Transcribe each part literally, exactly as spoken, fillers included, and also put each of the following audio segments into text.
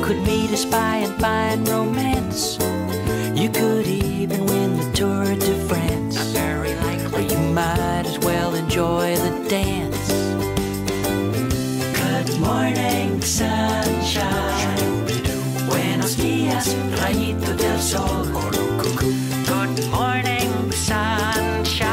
could meet a spy and find romance. You could even win the Tour de France. Not very likely. Or you might as well enjoy the dance. Good morning, sunshine. Buenos dias, rayito del sol. Good morning, sunshine.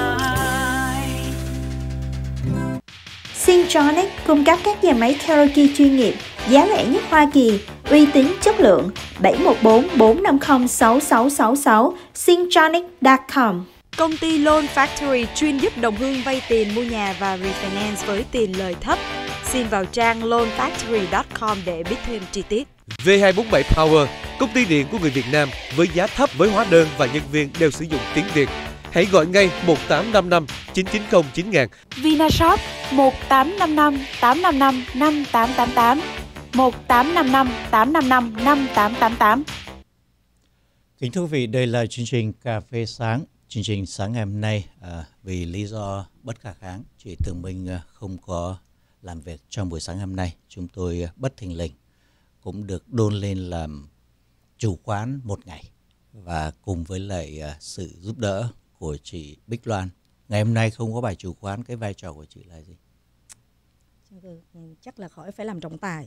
Syntronic cung cấp các dàn máy karaoke chuyên nghiệp, giá rẻ nhất Hoa Kỳ, uy tín chất lượng. Bảy một bốn bốn năm không sáu sáu sáu sáu syntronic chấm com. Công ty Loan Factory chuyên giúp đồng hương vay tiền mua nhà và refinance với tiền lời thấp. Xin vào trang loan factory chấm com để biết thêm chi tiết. V hai bốn bảy Power, công ty điện của người Việt Nam với giá thấp, với hóa đơn và nhân viên đều sử dụng tiếng Việt. Hãy gọi ngay một tám năm năm chín chín không chín nghìn. Vinashop một tám năm năm tám năm năm năm tám tám tám một tám năm năm tám năm năm năm tám tám tám. Kính thưa quý vị, đây là chương trình Cà phê sáng. Chương trình sáng ngày hôm nay à, vì lý do bất khả kháng, chị Tường Minh à, không có làm việc trong buổi sáng hôm nay. Chúng tôi à, bất thình lình cũng được đôn lên làm chủ quán một ngày, và cùng với lại à, sự giúp đỡ của chị Bích Loan. Ngày hôm nay không có bài chủ quán, cái vai trò của chị là gì? Chắc là khỏi phải làm trọng tài.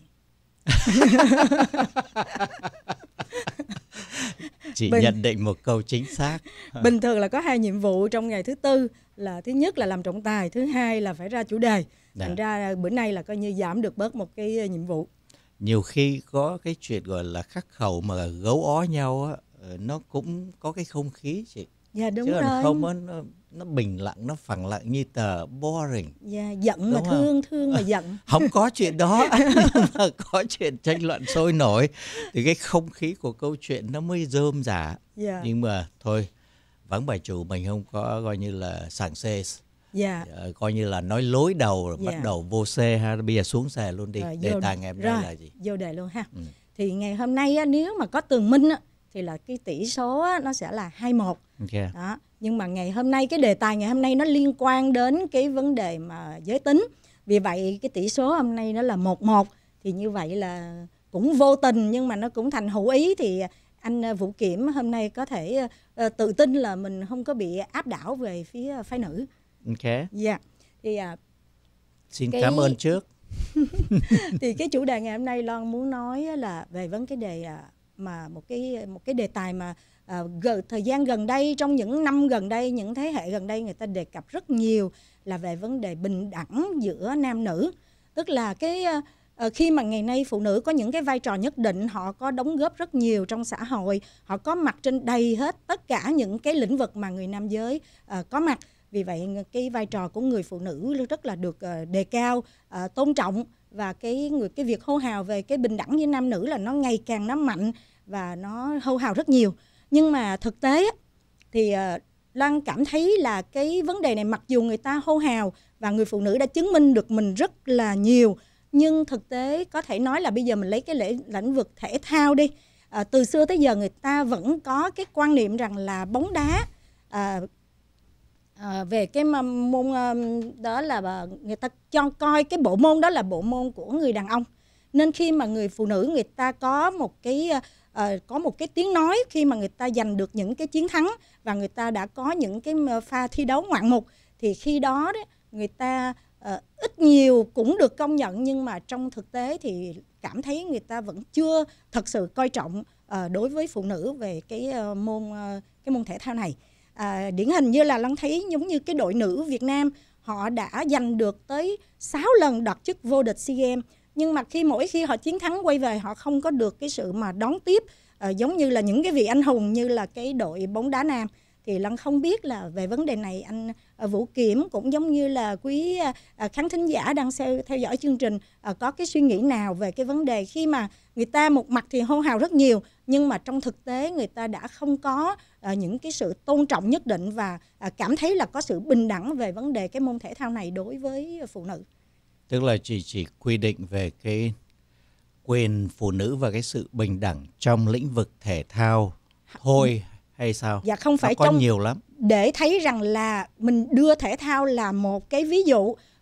Chị Bình... nhận định một câu chính xác. Bình thường là có hai nhiệm vụ trong ngày thứ tư, là thứ nhất là làm trọng tài, thứ hai là phải ra chủ đề. Thành ra bữa nay là coi như giảm được bớt một cái nhiệm vụ. Nhiều khi có cái chuyện gọi là khắc khẩu mà gấu ó nhau á, nó cũng có cái không khí chị. Dạ đúng chứ rồi. Không nó, nó, nó bình lặng, nó phẳng lặng như tờ boring. Dạ, giận đúng mà không? thương, thương mà giận. Không có chuyện đó, nhưng mà có chuyện tranh luận sôi nổi thì cái không khí của câu chuyện nó mới rôm rả. Dạ. Nhưng mà thôi, vắng bài chủ mình không có coi như là sảng xê. Dạ. Coi như là nói lối đầu rồi, dạ. bắt đầu vô xe ha, bây giờ xuống xe luôn đi. Rồi, đề vô, tài ngày hôm nay là gì? Vô đề luôn ha. Ừ. Thì ngày hôm nay á, nếu mà có Tường Minh á, thì là cái tỷ số á, nó sẽ là hai một. Okay. Đó. Nhưng mà ngày hôm nay, cái đề tài ngày hôm nay nó liên quan đến cái vấn đề mà giới tính. Vì vậy cái tỷ số hôm nay nó là một một. Thì như vậy là cũng vô tình nhưng mà nó cũng thành hữu ý. Thì anh Vũ Kiểm hôm nay có thể uh, tự tin là mình không có bị áp đảo về phía phái nữ. Ok. Dạ. Yeah. Thì uh, xin cái... cảm ơn trước. Thì cái chủ đề ngày hôm nay Loan muốn nói là về vấn cái đề uh, mà một cái một cái đề tài mà uh, gần, thời gian gần đây, trong những năm gần đây, những thế hệ gần đây người ta đề cập rất nhiều là về vấn đề bình đẳng giữa nam nữ. Tức là cái uh, khi mà ngày nay phụ nữ có những cái vai trò nhất định, họ có đóng góp rất nhiều trong xã hội, họ có mặt trên đầy hết tất cả những cái lĩnh vực mà người nam giới uh, có mặt. Vì vậy cái vai trò của người phụ nữ rất là được uh, đề cao, uh, tôn trọng, và cái người cái việc hô hào về cái bình đẳng với nam nữ là nó ngày càng nó mạnh và nó hô hào rất nhiều. Nhưng mà thực tế thì uh, Loan cảm thấy là cái vấn đề này mặc dù người ta hô hào và người phụ nữ đã chứng minh được mình rất là nhiều, nhưng thực tế có thể nói là bây giờ mình lấy cái lễ, lĩnh vực thể thao đi, à, từ xưa tới giờ người ta vẫn có cái quan niệm rằng là bóng đá à, à, về cái môn đó là người ta cho coi cái bộ môn đó là bộ môn của người đàn ông. Nên khi mà người phụ nữ người ta có một cái uh, có một cái tiếng nói khi mà người ta giành được những cái chiến thắng và người ta đã có những cái pha thi đấu ngoạn mục, thì khi đó đấy, người ta uh, ít nhiều cũng được công nhận, nhưng mà trong thực tế thì cảm thấy người ta vẫn chưa thật sự coi trọng uh, đối với phụ nữ về cái uh, môn uh, cái môn thể thao này. Uh, điển hình như là Long thấy giống như cái đội nữ Việt Nam, họ đã giành được tới sáu lần đoạt chức vô địch SEA Games. Nhưng mà khi mỗi khi họ chiến thắng quay về, họ không có được cái sự mà đón tiếp uh, giống như là những cái vị anh hùng như là cái đội bóng đá nam. Thì Lân không biết là về vấn đề này anh uh, Vũ Kiểm cũng giống như là quý uh, khán thính giả đang theo, theo dõi chương trình uh, có cái suy nghĩ nào về cái vấn đề khi mà người ta một mặt thì hô hào rất nhiều, nhưng mà trong thực tế người ta đã không có uh, những cái sự tôn trọng nhất định và uh, cảm thấy là có sự bình đẳng về vấn đề cái môn thể thao này đối với phụ nữ. Tức là chỉ chỉ quy định về cái quyền phụ nữ và cái sự bình đẳng trong lĩnh vực thể thao thôi hay sao? Dạ không phải, có trong nhiều lắm. Để thấy rằng là mình đưa thể thao là một cái ví dụ, có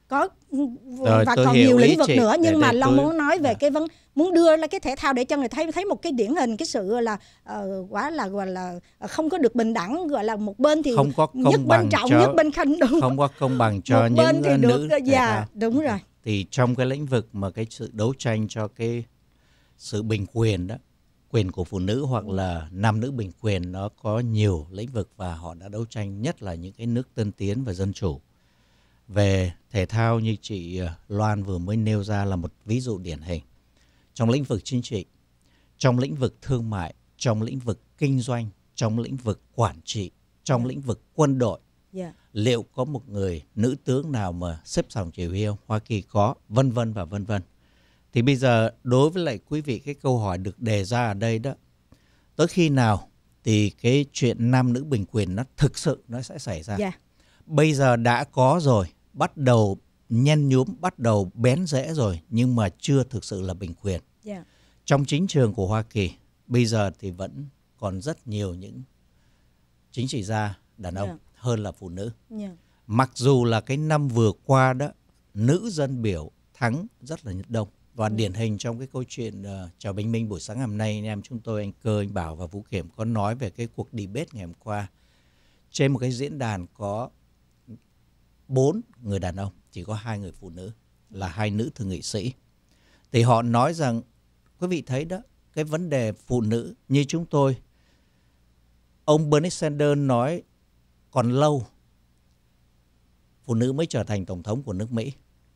Rồi, và tôi còn hiểu nhiều ý lĩnh vực chị. nữa, nhưng Để- mà để Long tôi- muốn nói về à. cái vấn muốn đưa ra cái thể thao để cho người thấy thấy một cái điển hình cái sự là uh, quá là gọi là không có được bình đẳng, gọi là một bên thì Không có công nhất bên bằng trọng cho- nhất bên khinh, đúng Không có công bằng cho một những bên thì uh, được nữ thể dạ thao. đúng rồi. Thì trong cái lĩnh vực mà cái sự đấu tranh cho cái sự bình quyền đó, quyền của phụ nữ hoặc là nam nữ bình quyền, nó có nhiều lĩnh vực và họ đã đấu tranh, nhất là những cái nước tân tiến và dân chủ. Về thể thao như chị Loan vừa mới nêu ra là một ví dụ điển hình. Trong lĩnh vực chính trị, trong lĩnh vực thương mại, trong lĩnh vực kinh doanh, trong lĩnh vực quản trị, trong lĩnh vực quân đội, Yeah. liệu có một người nữ tướng nào mà xếp sòng chỉ huy không? Hoa Kỳ có, vân vân và vân vân. Thì bây giờ đối với lại quý vị, cái câu hỏi được đề ra ở đây đó, tới khi nào thì cái chuyện nam nữ bình quyền nó thực sự nó sẽ xảy ra? Yeah. Bây giờ đã có rồi, bắt đầu nhen nhúm, bắt đầu bén rễ rồi, nhưng mà chưa thực sự là bình quyền. Yeah. Trong chính trường của Hoa Kỳ bây giờ thì vẫn còn rất nhiều những chính trị gia đàn ông Yeah. hơn là phụ nữ. Yeah. Mặc dù là cái năm vừa qua đó, nữ dân biểu thắng rất là đông. Và Ừ. điển hình trong cái câu chuyện uh, chào bình minh buổi sáng ngày hôm nay, anh em chúng tôi, anh Cơ, anh Bảo và Vũ Kiểm có nói về cái cuộc debate ngày hôm qua. Trên một cái diễn đàn có bốn người đàn ông, chỉ có hai người phụ nữ, là hai nữ thượng nghị sĩ. Thì họ nói rằng, quý vị thấy đó, cái vấn đề phụ nữ như chúng tôi, ông Bernie Sanders nói còn lâu phụ nữ mới trở thành tổng thống của nước Mỹ.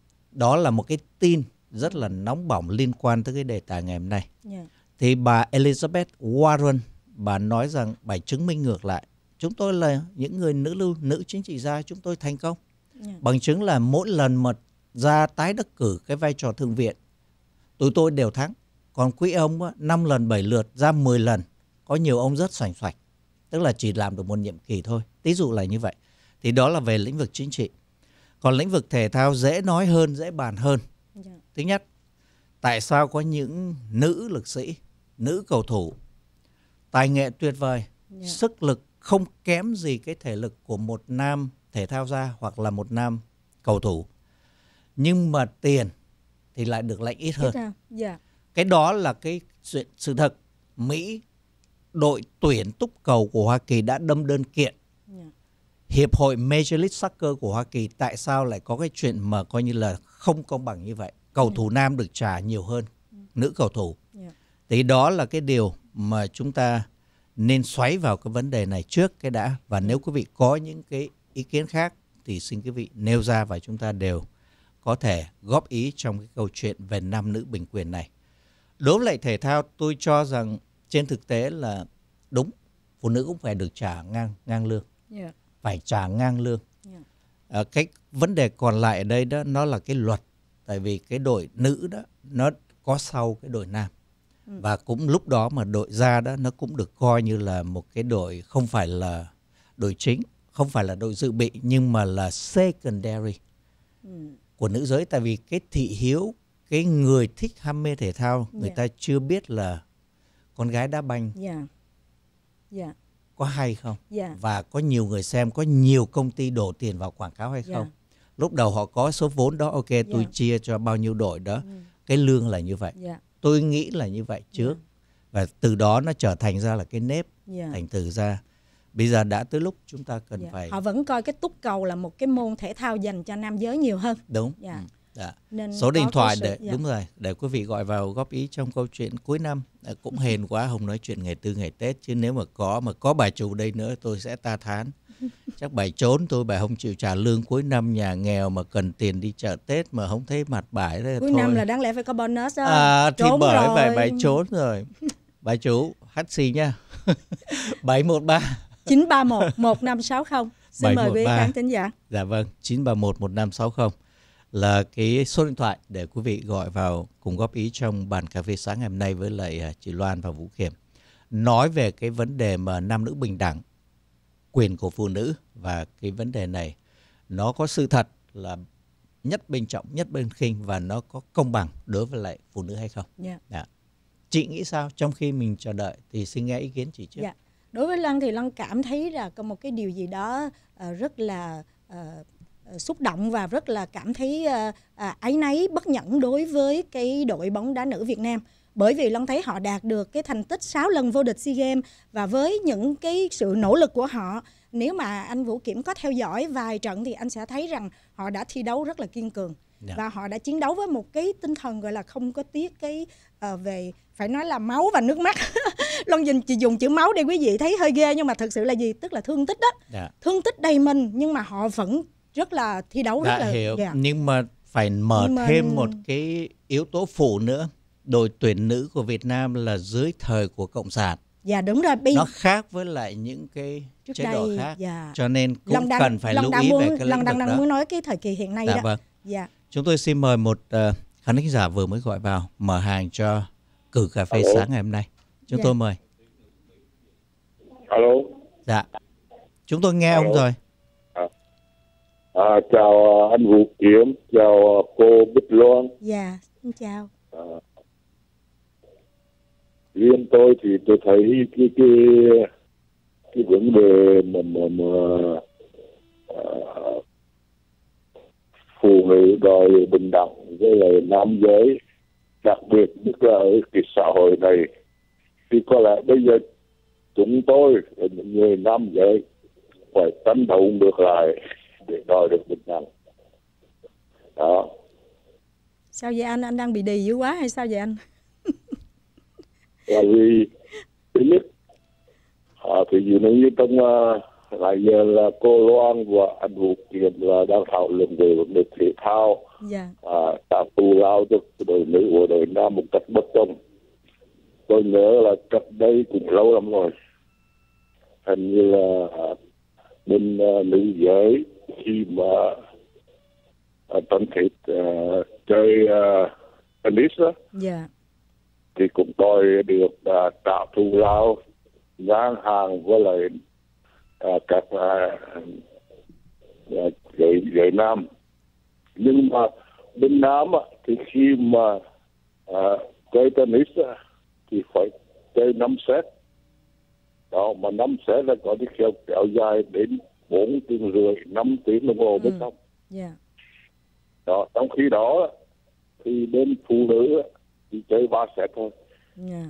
Đó là một cái tin rất là nóng bỏng liên quan tới cái đề tài ngày hôm nay. Yeah. Thì bà Elizabeth Warren, bà nói rằng bà chứng minh ngược lại, chúng tôi là những người nữ lưu, nữ chính trị gia, chúng tôi thành công. Yeah. Bằng chứng là mỗi lần mà ra tái đắc cử cái vai trò thượng viện, tụi tôi đều thắng. Còn quý ông á, năm lần bảy lượt ra mười lần, có nhiều ông rất xoành xoạch, tức là chỉ làm được một nhiệm kỳ thôi. Ví dụ là như vậy. Thì đó là về lĩnh vực chính trị. Còn lĩnh vực thể thao dễ nói hơn, dễ bàn hơn. Yeah. Thứ nhất, tại sao có những nữ lực sĩ, nữ cầu thủ tài nghệ tuyệt vời, Yeah. sức lực không kém gì cái thể lực của một nam thể thao gia hoặc là một nam cầu thủ, nhưng mà tiền thì lại được lãnh ít hơn. Ít hơn. Yeah. Cái đó là cái sự, sự thật. Mỹ, đội tuyển túc cầu của Hoa Kỳ đã đâm đơn kiện Yeah. Hiệp hội Major League Soccer của Hoa Kỳ tại sao lại có cái chuyện mà coi như là không công bằng như vậy. Cầu thủ nam được trả nhiều hơn nữ cầu thủ. Yeah. Thì đó là cái điều mà chúng ta nên xoáy vào cái vấn đề này trước cái đã. Và nếu quý vị có những cái ý kiến khác thì xin quý vị nêu ra và chúng ta đều có thể góp ý trong cái câu chuyện về nam nữ bình quyền này. Đối với lại thể thao, tôi cho rằng trên thực tế là đúng, phụ nữ cũng phải được trả ngang ngang lương, Yeah. phải trả ngang lương. Yeah. À, cái vấn đề còn lại ở đây đó nó là cái luật, tại vì cái đội nữ đó nó có sau cái đội nam. Ừ. Và cũng lúc đó mà đội ra đó nó cũng được coi như là một cái đội không phải là đội chính, không phải là đội dự bị, nhưng mà là secondary Ừ. của nữ giới. Tại vì cái thị hiếu, cái người thích ham mê thể thao, người Yeah. ta chưa biết là con gái đá banh Yeah. Yeah. có hay không, Yeah. và có nhiều người xem, có nhiều công ty đổ tiền vào quảng cáo hay Yeah. không. Lúc đầu họ có số vốn đó, ok, tôi Yeah. chia cho bao nhiêu đội đó, Ừ. cái lương là như vậy. Yeah. Tôi nghĩ là như vậy trước. Yeah. Và từ đó nó trở thành ra là cái nếp, Yeah. thành từ ra. Bây giờ đã tới lúc chúng ta cần Yeah. phải... Họ vẫn coi cái túc cầu là một cái môn thể thao dành cho nam giới nhiều hơn. Đúng. Yeah. Ừ. Dạ. Nên Số điện có thoại cái để sự- yeah. đúng rồi, để quý vị gọi vào góp ý trong câu chuyện cuối năm. À, cũng hên quá không nói chuyện ngày tư ngày Tết, chứ nếu mà có mà có bà chủ đây nữa tôi sẽ ta thán. Chắc bà trốn tôi, bà không chịu trả lương cuối năm, nhà nghèo mà cần tiền đi chợ Tết mà không thấy mặt bà đấy. Cuối thôi. năm là đáng lẽ phải có bonus đó. À, thì Trốn bởi rồi. vậy bà trốn rồi. Bà chủ hát xê nha. bảy một ba chín ba một một năm sáu không. Xin mời quý bảy một ba. khán thính giả. Dạ vâng, chín ba một một năm sáu không là cái số điện thoại để quý vị gọi vào cùng góp ý trong bàn cà phê sáng ngày hôm nay với lại chị Loan và Vũ Kiểm. Nói về cái vấn đề mà nam nữ bình đẳng, quyền của phụ nữ, và cái vấn đề này nó có sự thật là nhất bên trọng, nhất bên khinh, và nó có công bằng đối với lại phụ nữ hay không. Yeah. Dạ. Chị nghĩ sao? Trong khi mình chờ đợi thì xin nghe ý kiến chị trước. Dạ. Đối với Lân thì Lân cảm thấy là có một cái điều gì đó uh, rất là uh, xúc động và rất là cảm thấy uh, uh, áy náy, bất nhẫn đối với cái đội bóng đá nữ Việt Nam. Bởi vì Loan thấy họ đạt được cái thành tích sáu lần vô địch SEA Games, và với những cái sự nỗ lực của họ, nếu mà anh Vũ Kiểm có theo dõi vài trận thì anh sẽ thấy rằng họ đã thi đấu rất là kiên cường. Yeah. Và họ đã chiến đấu với một cái tinh thần gọi là không có tiếc cái uh, về phải nói là máu và nước mắt. Loan dùng chỉ dùng chữ máu để quý vị thấy hơi ghê, nhưng mà thực sự là gì? Tức là thương tích đó. Yeah. Thương tích đầy mình, nhưng mà họ vẫn rất là thi đấu. Đã rất là hiểu. Yeah. Nhưng mà phải mở nhưng thêm mà... một cái yếu tố phụ nữa. Đội tuyển nữ của Việt Nam là dưới thời của Cộng sản. Dạ đúng rồi. Bi... Nó khác với lại những cái trước chế độ đây, khác. Dạ. Cho nên cũng Long cần phải lưu ý muốn, về cái lĩnh vực đang đó. muốn nói cái thời kỳ hiện nay dạ, đó. Vâng. Dạ. Chúng tôi xin mời một uh, khán thính giả vừa mới gọi vào mở hàng cho cử cà phê Alo. Sáng ngày hôm nay. Chúng dạ. tôi mời. Alo. Dạ. Chúng tôi nghe Alo. ông rồi. À. À, chào anh Vũ Kiểm, chào cô Bích Loan. Dạ, xin chào. À, riêng tôi thì tôi thấy cái cái cái vấn đề mà mà, mà uh, phụ nữ đòi bình đẳng với lại nam giới, đặc biệt nhất là ở cái xã hội này, thì có lẽ bây giờ chúng tôi là những người nam giới phải tranh đấu ngược lại để đòi được bình đẳng. Đó. Sao vậy anh? Anh đang bị đì dữ quá hay sao vậy anh? Là vì thứ nhất, à, thì dụ như trong uh, lại giờ là cô Loan và anh Vũ Kiểm là đang thảo luận về vấn đề thể thao, yeah. à, tạo thù lao cho đội nữ của đội nam một cách bất công. Tôi nhớ là cách đây cũng lâu lắm rồi, hình như là bên uh, nữ giới khi mà uh, Tân Thị uh, chơi uh, tennis đó, yeah. thì cũng đòi được uh, trả thù lao ngang hàng với lại uh, các uh, giới, giới nam. Nhưng mà bên nam uh, thì khi mà uh, chơi tennis uh, thì phải chơi năm set. Đó, mà năm set là có đi kéo, kéo dài đến bốn tiếng rưỡi, năm tiếng đồng hồ mới ừ. xong. Yeah. Đó, trong khi đó thì bên phụ nữ thì chơi ba set thôi. Yeah.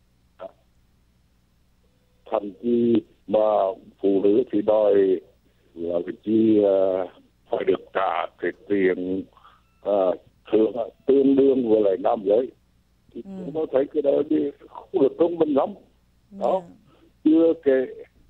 Thậm chí mà phụ nữ thì đòi là cái chi uh, phải được trả cái tiền uh, thường tương đương với lại nam giới. Thì ừ. chúng tôi thấy cái đó đi không được công bình lắm. Đó. Yeah. Chưa kể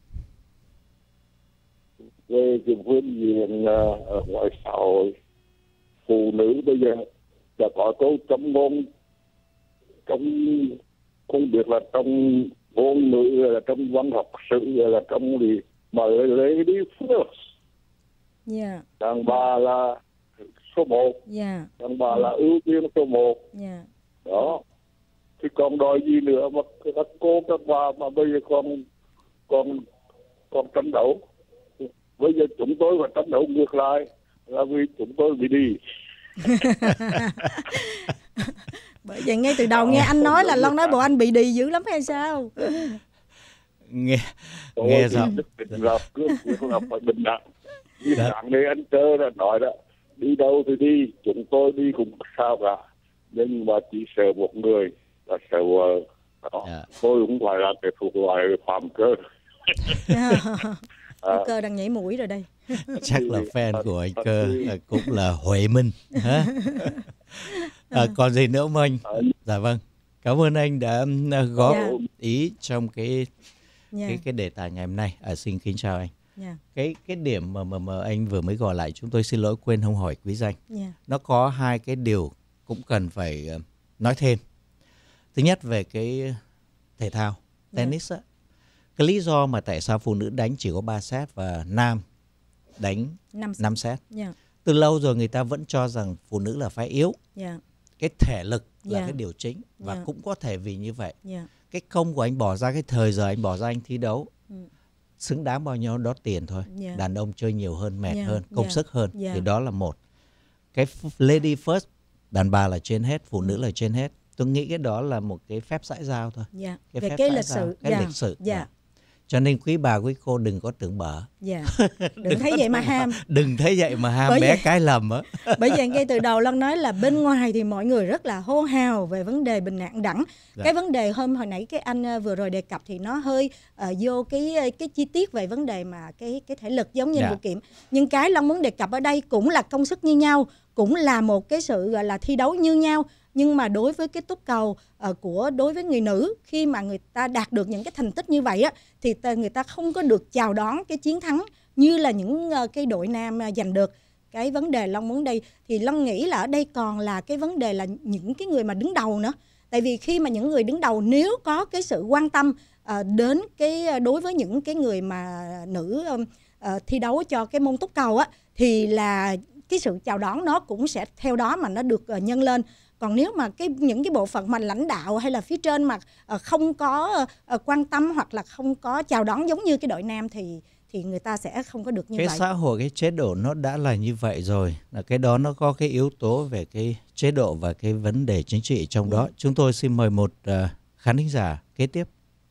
về cái phương diện uh, ở ngoài xã hội, phụ nữ bây giờ đã có câu châm ngôn trong, không biết là trong ngôn ngữ, là trong văn học sử, là trong gì mà lady first. Yeah. Đàn bà là số một. Yeah. Đàn bà là ưu tiên số một. Yeah. Đó. Thì còn đòi gì nữa mà các cô các bà mà bây giờ còn còn còn tranh đấu. Bây giờ chúng tôi phải tranh đấu ngược lại là vì chúng tôi bị đi. Bởi vậy ngay từ đầu nghe anh nói là Long nói bộ anh bị đì dữ lắm hay sao? Nghe tôi nghe rõ. Là cứ là phải bình đẳng. Bình đẳng đây anh Cơ đã nói đó, đi đâu thì đi, chúng tôi đi cũng sao cả, nhưng mà chỉ sợ một người là sợ vợ. Đó. Yeah. Tôi cũng phải là cái thuộc loại Phạm Cơ. À, Cơ đang nhảy mũi rồi đây. Chắc là fan của anh Cơ cũng là Huệ Minh. Hả? À, còn gì nữa không anh? Dạ vâng. Cảm ơn anh đã góp yeah. ý trong cái yeah. cái cái đề tài ngày hôm nay. À, xin kính chào anh. Yeah. Cái cái điểm mà, mà mà anh vừa mới gọi lại, chúng tôi xin lỗi quên không hỏi quý danh. Yeah. Nó có hai cái điều cũng cần phải nói thêm. Thứ nhất về cái thể thao, tennis yeah. á. Cái lý do mà tại sao phụ nữ đánh chỉ có ba set và nam đánh năm set. Yeah. Từ lâu rồi người ta vẫn cho rằng phụ nữ là phái yếu. Yeah. Cái thể lực là yeah. cái điều chính. Và yeah. cũng có thể vì như vậy. Yeah. Cái công của anh bỏ ra, cái thời giờ anh bỏ ra anh thi đấu, ừ. xứng đáng bao nhiêu đó tiền thôi. Yeah. Đàn ông chơi nhiều hơn, mệt yeah. hơn, công yeah. sức hơn. Yeah. Thì đó là một. Cái lady first, đàn bà là trên hết, phụ ừ. nữ là trên hết. Tôi nghĩ cái đó là một cái phép xã giao thôi. Yeah. Cái về phép cái xã lịch giao, sử. cái yeah. lịch sử. Yeah. Cho nên quý bà quý cô đừng có tưởng bở. Dạ. Đừng thấy vậy mà ham. Đừng thấy vậy mà ham, Bởi bé vậy- cái lầm á. Bởi vậy ngay từ đầu Lân nói là bên ngoài thì mọi người rất là hô hào về vấn đề bình đẳng đẳng. Dạ. Cái vấn đề hôm hồi nãy cái anh ờ, vừa rồi đề cập thì nó hơi ờ, vô cái cái chi tiết về vấn đề mà cái cái thể lực giống như Dạ. anh Vũ Kiểm. Nhưng cái Lân muốn đề cập ở đây cũng là công sức như nhau, cũng là một cái sự gọi là thi đấu như nhau. Nhưng mà đối với cái túc cầu ờ, của đối với người nữ, khi mà người ta đạt được những cái thành tích như vậy á, thì ta, người ta không có được chào đón cái chiến thắng như là những ờ, cái đội nam ờ, giành được. Cái vấn đề Long muốn đây thì Long nghĩ là ở đây còn là cái vấn đề là những cái người mà đứng đầu nữa. Tại vì khi mà những người đứng đầu nếu có cái sự quan tâm ờ, đến cái đối với những cái người mà nữ ờ, ờ, thi đấu cho cái môn túc cầu á, thì là cái sự chào đón nó cũng sẽ theo đó mà nó được ờ, nhân lên. Còn nếu mà cái những cái bộ phận mà lãnh đạo hay là phía trên mà ờ, không có ờ, quan tâm hoặc là không có chào đón giống như cái đội nam thì thì người ta sẽ không có được như Cái vậy. xã hội, cái chế độ nó đã là như vậy rồi. Là cái đó nó có cái yếu tố về cái chế độ và cái vấn đề chính trị trong đó. Chúng tôi xin mời một uh, khán thính giả kế tiếp.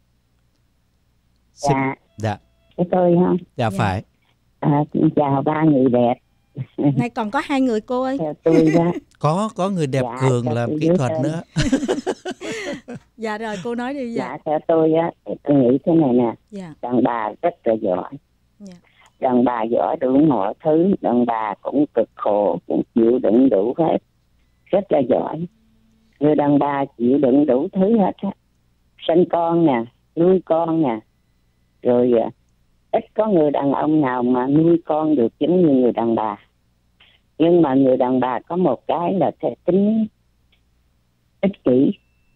Xin- Dạ, Dạ, cái tôi ha. dạ Dạ. phải. À, xin chào ba người đẹp. Này còn có hai người cô ơi. Theo tôi đó, Có có người đẹp Dạ, cường cho làm tôi kỹ dưới thuật tên. nữa. Dạ rồi cô nói đi. dạ Dạ. theo tôi á, thì tôi nghĩ thế này nè, Dạ. đàn bà rất là giỏi. Dạ. Đàn bà giỏi đủ mọi thứ, đàn bà cũng cực khổ, cũng chịu đựng đủ hết, rất là giỏi. Người đàn bà chịu đựng đủ thứ hết á, sinh con nè, nuôi con nè, rồi à, ít có người đàn ông nào mà nuôi con được giống như người đàn bà. Nhưng mà người đàn bà có một cái là thể tính ích kỷ.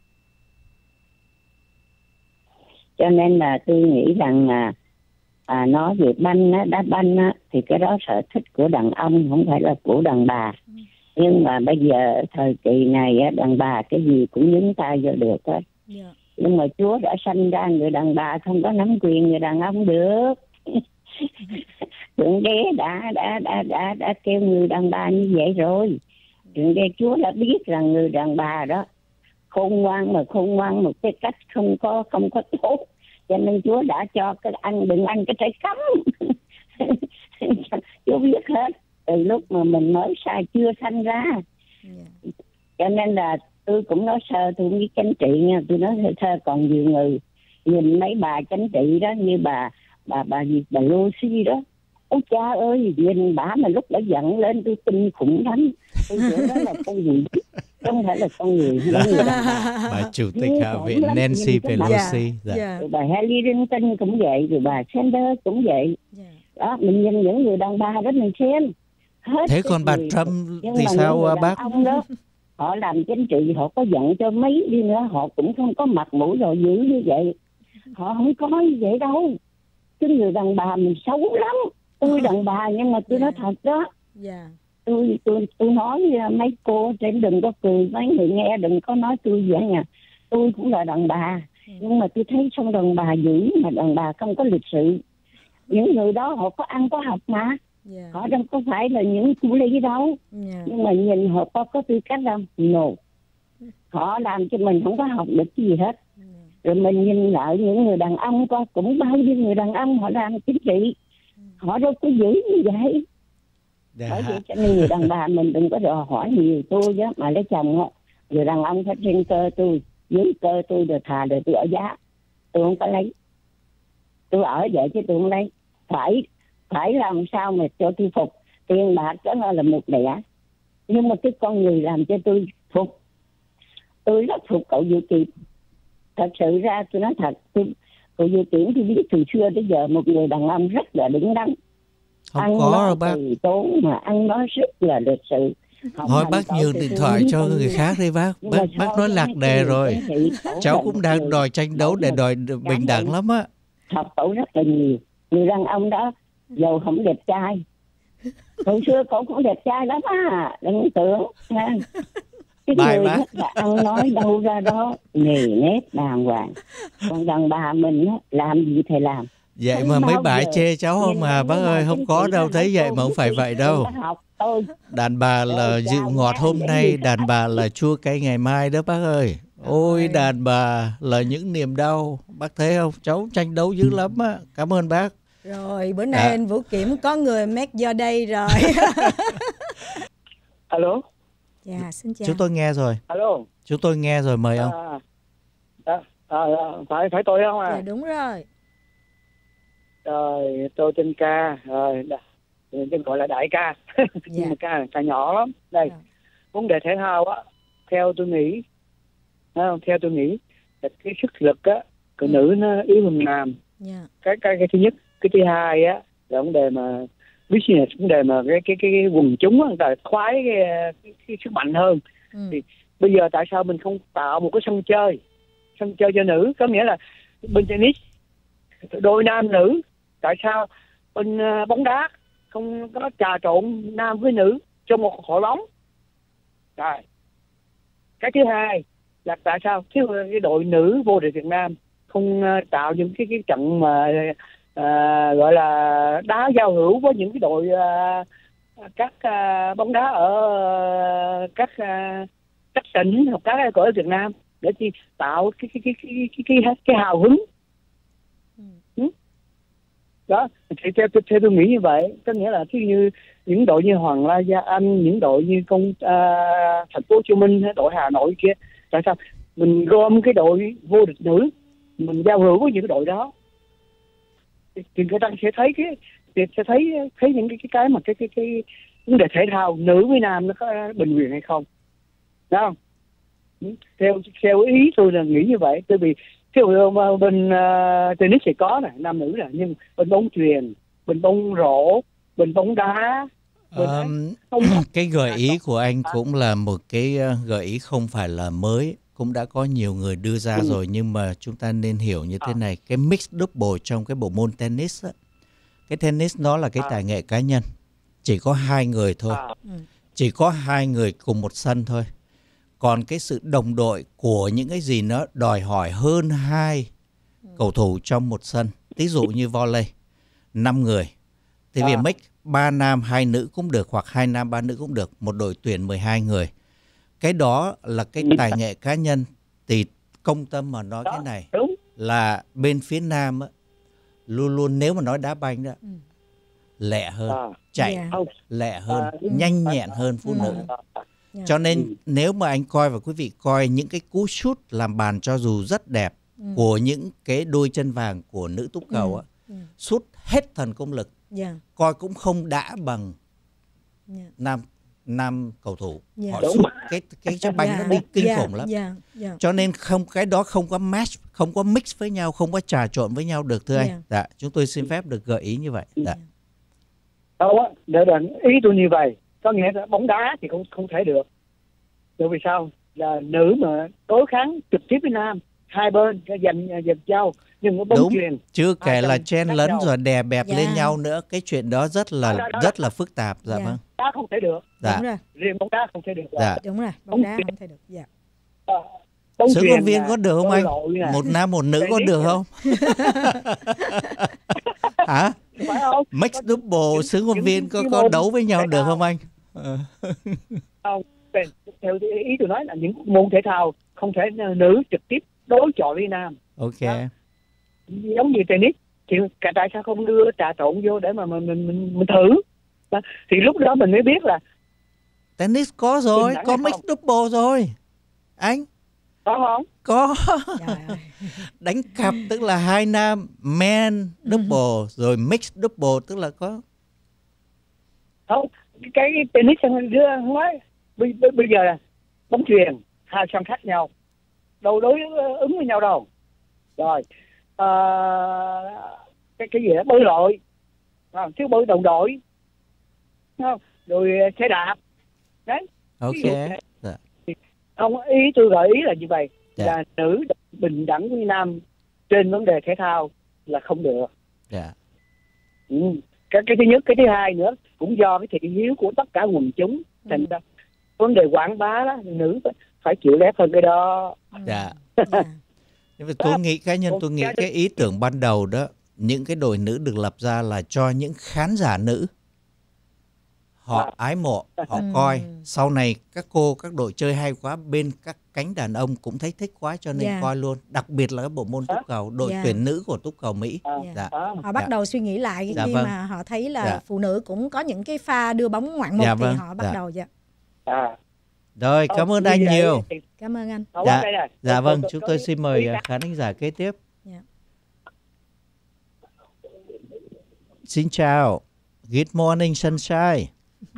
Cho nên là tôi nghĩ rằng à, à, nói về banh á, đá banh á, thì cái đó sở thích của đàn ông không phải là của đàn bà. Nhưng mà bây giờ thời kỳ này á, đàn bà cái gì cũng nhúng tay vô được á. Dạ. Nhưng mà Chúa đã sanh ra người đàn bà không có nắm quyền người đàn ông được. Thượng đế đã đã đã đã đã kêu người đàn bà như vậy rồi. Thượng đế Chúa đã biết rằng người đàn bà đó khôn ngoan, mà khôn ngoan một cái cách không có không có tốt, cho nên Chúa đã cho cái ăn đừng ăn cái trái cấm. Chúa biết hết từ lúc mà mình mới sai chưa sanh ra. Dạ. Cho nên là tôi cũng nói sơ, tôi không biết chính trị nha, tôi nói sơ sơ. Còn nhiều người nhìn mấy bà chính trị đó, như bà bà bà gì bà Lucy đó, ôi cha ơi, nhìn bà mà lúc đã giận lên tôi kinh khủng lắm. Tôi tưởng đó là con gì không phải là con người. Dạ. Không phải là Bà chủ tịch Ghê Hạ tởm viện lắm, Nancy nhìn cái bà- Pelosi. Dạ. Dạ. rồi bà Hillary Clinton cũng vậy, rồi bà Sanders cũng vậy. Dạ. Đó, mình nhìn những người đàn bà đó mình xem hết. Thế cái còn bà người- Trump Nhưng thì mà sao những người à, đàn bác? ông đó, họ làm chính trị, họ có giận cho mấy đi nữa họ cũng không có mặt mũi rồi giữ như vậy. Họ không có như vậy đâu. Cái người đàn bà mình xấu lắm. Tôi đàn bà nhưng mà tôi nói thật đó. Dạ. Tôi tôi tôi nói mấy cô trên đừng có cười, mấy người nghe đừng có nói tôi vậy nha. Tôi cũng là đàn bà, nhưng mà tôi thấy trong đàn bà dữ mà đàn bà không có lịch sự. Những người đó họ có ăn có học mà. Dạ. Họ đâu có phải là những cu ly đâu. Dạ. Nhưng mà nhìn họ có có tư cách không? No. Họ làm cho mình không có học được cái gì hết. Rồi mình nhìn lại những người đàn ông coi, cũng bao nhiêu người đàn ông họ làm chính trị, họ đâu có giữ như vậy. Bởi Dạ. vậy cho nên người đàn bà mình đừng có đòi hỏi nhiều. Tôi đó mà lấy chồng á, người đàn ông phải trên cơ tôi, dưới cơ tôi được thà được tôi ở giá. Tôi không có lấy. Tôi ở vậy chứ tôi không lấy. Phải phải làm sao mà cho tôi phục. Tiền bạc đó là một lẻ, nhưng mà cái con người làm cho tôi phục. Tôi rất phục cậu Vũ Kiệm. Thật sự ra tôi nói thật, tôi, cậu Vũ Kiệm tôi biết từ xưa tới giờ một người đàn ông rất là đứng đắn. Không ăn có nói đâu bác. từ tốn mà ăn nói rất là lịch sự. Không Thôi hành bác tội nhường thì điện tôi thoại biết cho con người người. khác đi bác. Nhưng Bác mà bác so nói với lạc mấy đề người rồi. chính trị, cậu Cháu là cũng một đang người đòi tranh đấu để một- đòi bình đẳng lắm á. học cậu rất là nhiều. Người đàn ông đó giàu không đẹp trai. Hồi xưa cậu cũng đẹp trai lắm á, đừng tưởng nha. Cái Bài người bác. rất là ăn nói đâu ra đó, nề nếp đàng hoàng. Còn đàn bà mình á, làm gì thì làm. Vậy Không mà mấy bao bà giờ chê cháu không nhìn mà vào bác những ơi, bà không chính có trị đâu đó, thấy nói vậy cô mà không biết phải đi, vậy đừng đâu. có học tôi. Đàn bà là Ôi, dịu chào ngọt nha, hôm vậy nay, thì đàn bà là chua cay ngày mai đó bác ơi. Ôi đàn bà là những niềm đau Bác thấy không? Cháu tranh đấu dữ lắm á. Cảm ơn bác. Rồi bữa nay À. anh Vũ Kiểm có người make do đây rồi. Alo. Dạ, xin chào. Chúng tôi nghe rồi. Alo. Chúng tôi nghe rồi, mời ông. À, à, à, phải phải tôi không à? Dạ đúng rồi. Rồi tôi tên Ca, rồi tên gọi là Đại Ca. Nhưng mà Ca ca nhỏ lắm. Đây, Dạ. vấn đề thể thao á, theo tôi nghĩ, không? Theo tôi nghĩ là cái sức lực á, của Ừ. nữ nó yếu hơn nam. Dạ. Cái cái cái thứ nhất, cái thứ hai á là vấn đề mà business, vấn đề mà cái cái cái, cái quần chúng á, người ta khoái cái, cái, cái sức mạnh hơn. Ừ. Thì bây giờ tại sao mình không tạo một cái sân chơi, sân chơi cho nữ, có nghĩa là bên tennis đôi nam nữ, tại sao bên uh, bóng đá không có trà trộn nam với nữ trong một hội bóng. Rồi cái thứ hai là tại sao thiếu cái đội nữ vô địch Việt Nam không uh, tạo những cái cái trận mà uh, gọi là đá giao hữu với những cái đội uh, các uh, bóng đá ở uh, các uh, các tỉnh hoặc các ở Việt Nam để chi tạo cái cái cái cái cái cái, cái, cái hào hứng. Ừ. Đó thì theo, theo, theo tôi nghĩ như vậy, có nghĩa là ví như những đội như Hoàng La Gia Anh, những đội như công à, thành phố Hồ Chí Minh hay đội Hà Nội kia, tại sao mình gom cái đội vô địch nữ mình giao hữu với những cái đội đó thì, thì người ta sẽ thấy cái thì sẽ thấy thấy những cái cái cái mà cái cái cái vấn đề thể thao nữ với nam nó có bình quyền hay không, đúng không? Theo theo ý tôi là nghĩ như vậy, tại vì ví dụ bên uh, tennis thì có này, nam nữ này, nhưng bên bóng chuyền, bên bóng rổ, bên bóng đá, bên Um, không cái gợi ý của anh cũng là một cái uh, gợi ý không phải là mới, cũng đã có nhiều người đưa ra Ừ. rồi, nhưng mà chúng ta nên hiểu như thế À. này. Cái mix double trong cái bộ môn tennis á, cái tennis nó là cái À. tài nghệ cá nhân, chỉ có hai người thôi, à, chỉ có hai người cùng một sân thôi. Còn cái sự đồng đội của những cái gì nó đòi hỏi hơn hai cầu thủ trong một sân. Ví dụ như volley, năm người. Thì vì À. mix ba nam hai nữ cũng được, hoặc hai nam ba nữ cũng được, một đội tuyển mười hai người. Cái đó là cái tài nghệ cá nhân. Thì công tâm mà nói đó, cái này đúng. là bên phía nam á, luôn luôn nếu mà nói đá banh đó, Ừ. lẹ hơn, À. chạy Dạ. Không. lẹ hơn, À, ừ. nhanh nhẹn hơn phụ Ừ. nữ. Dạ. Cho nên Ừ. nếu mà anh coi và quý vị coi những cái cú sút làm bàn cho dù rất đẹp Ừ. của những cái đôi chân vàng của nữ túc cầu á, Ừ. sút hết thần công lực, Dạ. coi cũng không đã bằng Dạ. nam nam cầu thủ. Dạ. Họ Đúng. sút cái cái trái banh Dạ. nó đi kinh Dạ. khủng lắm. Dạ. Dạ. Cho nên không, cái đó không có match, không có mix với nhau, không có trà trộn với nhau được, thưa Dạ. anh. Dạ, chúng tôi xin phép được gợi ý như vậy. Dạ. Đâu á, để là ý tôi như vậy, có nghĩa là bóng đá thì không không thể được. Bởi vì sao? Là nữ mà đối kháng trực tiếp với nam, hai bên sẽ giành giành nhau, nhưng ở bóng Đúng. chuyền Chưa kể hai là chồng chen khác lấn nhau. rồi đè bẹp Dạ. lên nhau nữa. Cái chuyện đó rất là Đó, đó, đó. rất là phức tạp. Dạ, Dạ. vâng. đá không thể được, Dạ. Đúng rồi. riêng bóng đá không thể được. Dạ. Đúng rồi. Bóng Bóng đá chuyền. không thể được. Dạ. À, bóng Sướng chuyền công viên nè, có được không bơi anh? lội nè, Một nam một nữ có tennis được nè. không? Hả? phải không? Mix Có double những- sướng công những viên có cái có môn đấu với nhau thể được thao. không anh? Ờ. Không, theo theo ý tôi nói là những môn thể thao không thể nữ trực tiếp đối chọi với nam, Ok. Đó. giống như tennis thì cả tại sao không đưa trà trộn vô để mà mình mình mình, mình thử. Đó. Thì lúc đó mình mới biết là Tennis có rồi, Bình đẳng có hay mix không? double rồi. Anh có không? có Trời ơi. đánh cặp tức là hai nam men double, rồi mix double tức là có. Không, cái tennis sang đưa không nói bây, bây, bây giờ là bóng chuyền hai sân khác nhau, đâu đối ứng với nhau đâu. Rồi à, cái cái gì đó bơi lội, à, chứ bơi đồng đội, không? Rồi xe đạp, đấy. Ok. Ví dụ thế. Dạ. Không, ý tôi gợi ý là như vậy, Dạ. là nữ bình đẳng với nam trên vấn đề thể thao là không được. Dạ. Ừ. Cái, cái thứ nhất, cái thứ hai nữa cũng do cái thị hiếu của tất cả quần chúng, thành ra vấn đề quảng bá đó, nữ phải chịu lép hơn cái đó. Dạ. Dạ. Nhưng mà tôi nghĩ cá nhân Một tôi nghĩ cái- cái ý tưởng ban đầu đó, những cái đội nữ được lập ra là cho những khán giả nữ họ ái mộ, họ Ừ. coi. Sau này các cô, các đội chơi hay quá, bên các cánh đàn ông cũng thấy thích quá cho nên Dạ. coi luôn. Đặc biệt là cái bộ môn túc cầu, đội Dạ. tuyển nữ của túc cầu Mỹ. Dạ. Dạ. Họ bắt Dạ. đầu suy nghĩ lại Dạ khi vâng. mà họ thấy là Dạ. phụ nữ cũng có những cái pha đưa bóng ngoạn mục Dạ thì vâng. họ bắt Dạ. đầu. Dạ. À, Rồi, cảm ơn anh nhiều. Cảm ơn anh. Dạ, dạ vâng, chúng tôi xin mời uh, khán thính giả kế tiếp. Dạ. Xin chào. Good morning sunshine.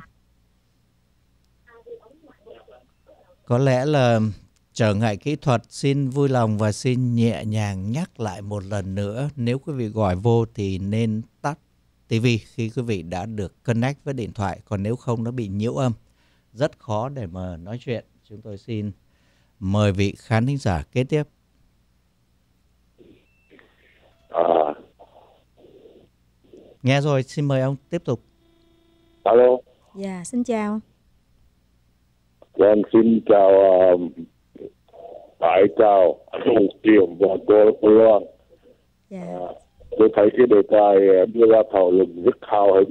Có lẽ là trở ngại kỹ thuật, xin vui lòng và xin nhẹ nhàng nhắc lại một lần nữa. Nếu quý vị gọi vô thì nên tắt ti vi khi quý vị đã được connect với điện thoại. Còn nếu không nó bị nhiễu âm, rất khó để mà nói chuyện. Chúng tôi xin mời vị khán thính giả kế tiếp. À, Nghe rồi, xin mời ông tiếp tục. alo, Dạ, xin chào. vâng, xin chào, uh, Hải chào, anh Hùng Kiệm và cô cô Loan. Dạ. À, tôi thấy cái đề tài đưa ra thảo luận rất hào hứng.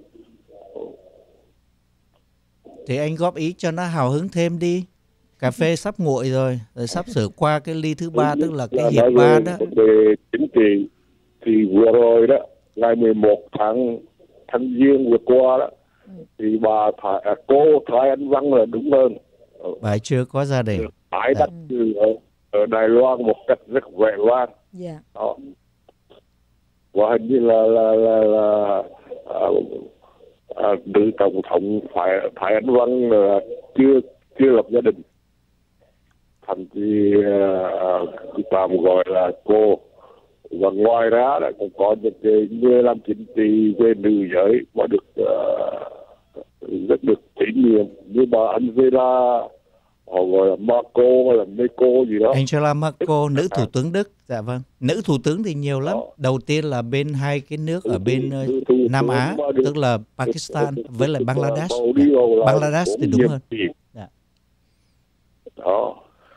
Thì anh góp ý cho nó hào hứng thêm đi. Cà phê sắp nguội rồi, rồi sắp sửa qua cái ly thứ ba, tức là cái hiệp nói ba về đó. vấn đề chính trị thì vừa rồi đó, ngày mười một tháng tháng giêng vừa qua đó, thì bà Thái, à, cô Thái Anh Văn là đúng hơn. Bà ấy chưa có gia đình. Tái đắc cử ở, ở Đài Loan một cách rất vẻ vang. Dạ. Đó. Và hình như là là là, là à, à, nữ tổng thống Thái Thái Anh Văn là chưa chưa lập gia đình, thành thì uh, tạm gọi là cô. Và ngoài ra là cũng có những cái người làm chính trị về nữ giới mà được uh, rất được tín nhiệm, như bà Angela, họ gọi là Marco hay là Meco gì đó. Angela Merkel, nữ thủ tướng Đức. Dạ vâng. Nữ thủ tướng thì nhiều lắm. Đầu tiên là bên hai cái nước ở bên uh, Nam Á, tức là Pakistan với lại Bangladesh. Dạ. Bangladesh thì đúng hơn. Dạ. Đó.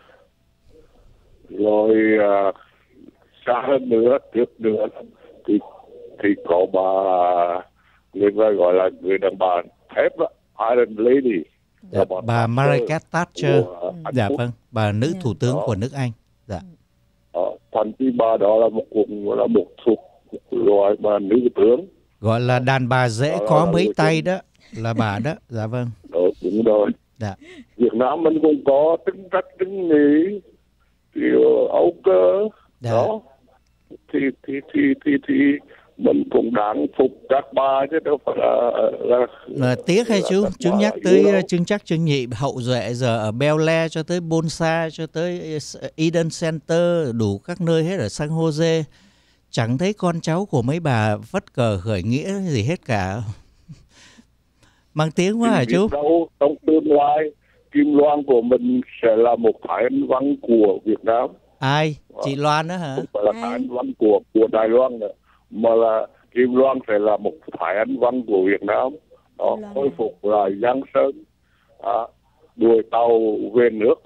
Rồi uh, xa hơn nữa, trước nữa thì thì có bà người ta gọi là người đàn bà thép đó, Iron Lady. Dạ, bà, bà Margaret Thatcher. Dạ Quốc. vâng, bà nữ thủ tướng đó. Của nước Anh. Dạ. Đó. Thành thì bà đó là một cùng là một thuộc một loại bà nữ tướng. Gọi là đàn bà dễ đó có mấy tay đó, là bà đó. Dạ vâng. Đó, đúng rồi. Dạ. Việt Nam mình cũng có tính cách tính nghĩ thì Âu Cơ. Dạ. Đó. Thì thì thì thì thì mình cũng đáng phục các bà chứ đâu phải là, là, là tiếc hay chú chú nhắc tới Trưng Trắc Trưng Nhị hậu duệ giờ ở Bel Air cho tới Bonsa cho tới Eden Center, đủ các nơi hết, ở San Jose chẳng thấy con cháu của mấy bà vất cờ khởi nghĩa gì hết cả. Mang tiếng quá hả chú? Đâu, trong tương lai Kim Loan của mình sẽ là một Thái Anh Văn của Việt Nam. Ai? Chị Loan đó hả? Không phải là Thái Anh Văn của của Đài Loan nữa, mà là Kim Loan sẽ là một Thái Anh Văn của Việt Nam. Đó, khôi phục lại Giang Sơn, à, đuổi tàu về nước.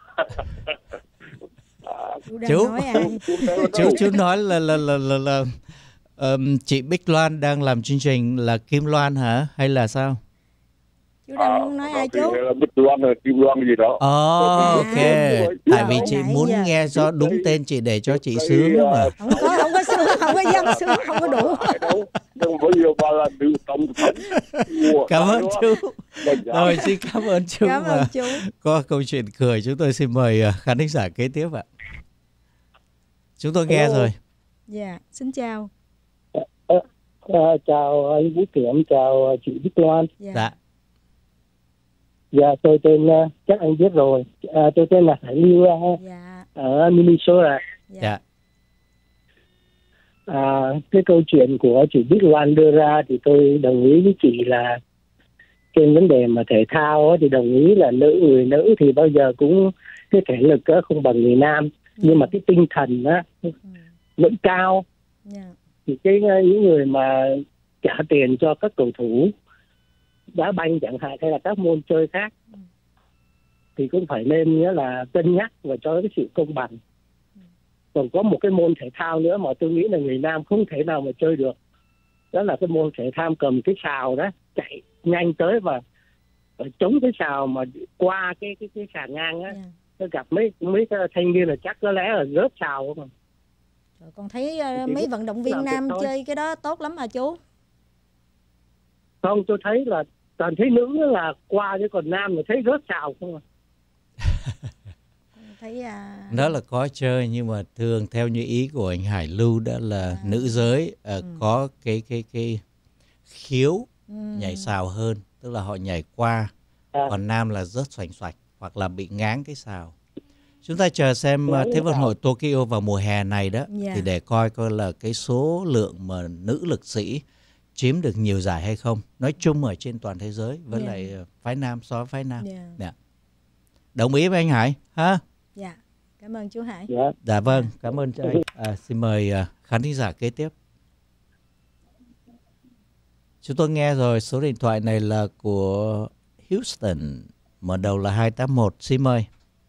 à, chú chú chú nói là là là là, là um, chị Bích Loan đang làm chương trình là Kim Loan hả, hay là sao? Chú đang muốn nói ai chú? Là Bích Loan hay Kim Loan gì đó. Oh, ok. Tại vì chị muốn giờ. nghe cho đúng tên chị để cho chị sướng đó mà. Không có, không có sướng, không có dân sướng, không có đủ. Nhưng bây giờ bà là nữ tổng thống. Cảm ơn chú. Rồi, xin cảm ơn chú. Cảm ơn chú. Có câu chuyện cười, chúng tôi xin mời khán thính giả kế tiếp ạ. Chúng tôi nghe rồi. Dạ, yeah, xin chào. À, à, chào anh Vũ Kiểm, chào chị Bích Loan. Dạ. dạ. Dạ, tôi tên, chắc anh biết rồi, à, tôi tên là Hải Lưu dạ. ở Minnesota. Dạ. À, cái câu chuyện của chị Bích Loan đưa ra thì tôi đồng ý với chị là trên vấn đề mà thể thao thì đồng ý là nữ người nữ thì bao giờ cũng cái thể lực không bằng người nam, ừ. nhưng mà cái tinh thần á ừ. vẫn cao. Yeah. Thì cái những người mà trả tiền cho các cầu thủ đá banh chẳng hạn hay là các môn chơi khác ừ. thì cũng phải nên nghĩa là cân nhắc và cho cái sự công bằng. Ừ. Còn có một cái môn thể thao nữa mà tôi nghĩ là người nam không thể nào mà chơi được, đó là cái môn thể thao cầm cái sào đó chạy nhanh tới và, và chống cái sào mà qua cái cái cái sàn ngang á. Dạ. Tôi gặp mấy mấy cái thanh niên là chắc có lẽ là rớt sào không. Rồi con thấy uh, Thì mấy lúc- vận động lúc viên nào nam thì thôi. chơi cái đó tốt lắm hả chú? Không, tôi thấy là toàn thấy nữ là qua chứ còn nam là thấy rớt sào không à. Con thấy à... Đó là có chơi, nhưng mà thường theo như ý của anh Hải Lưu đó là À. nữ giới ờ, Ừ. có cái cái cái khiếu ừ. nhảy sào hơn, tức là họ nhảy qua, À. còn nam là rớt xoành xoạch hoặc là bị ngáng cái sào. Chúng ta chờ xem Ngáng uh, cái Thế vận sào. hội Tokyo vào mùa hè này đó, Dạ. thì để coi coi là cái số lượng mà nữ lực sĩ chiếm được nhiều giải hay không, nói chung ở trên toàn thế giới với Dạ. lại uh, phái nam so với phái nam. Dạ. Dạ. Đồng ý với anh Hải ha? Dạ. Cảm ơn chú Hải. Dạ. Dạ vâng, cảm ơn anh. À, xin mời uh, khán thính giả kế tiếp. Chúng tôi nghe rồi, số điện thoại này là của Houston, mở đầu là hai tám một, xin mời.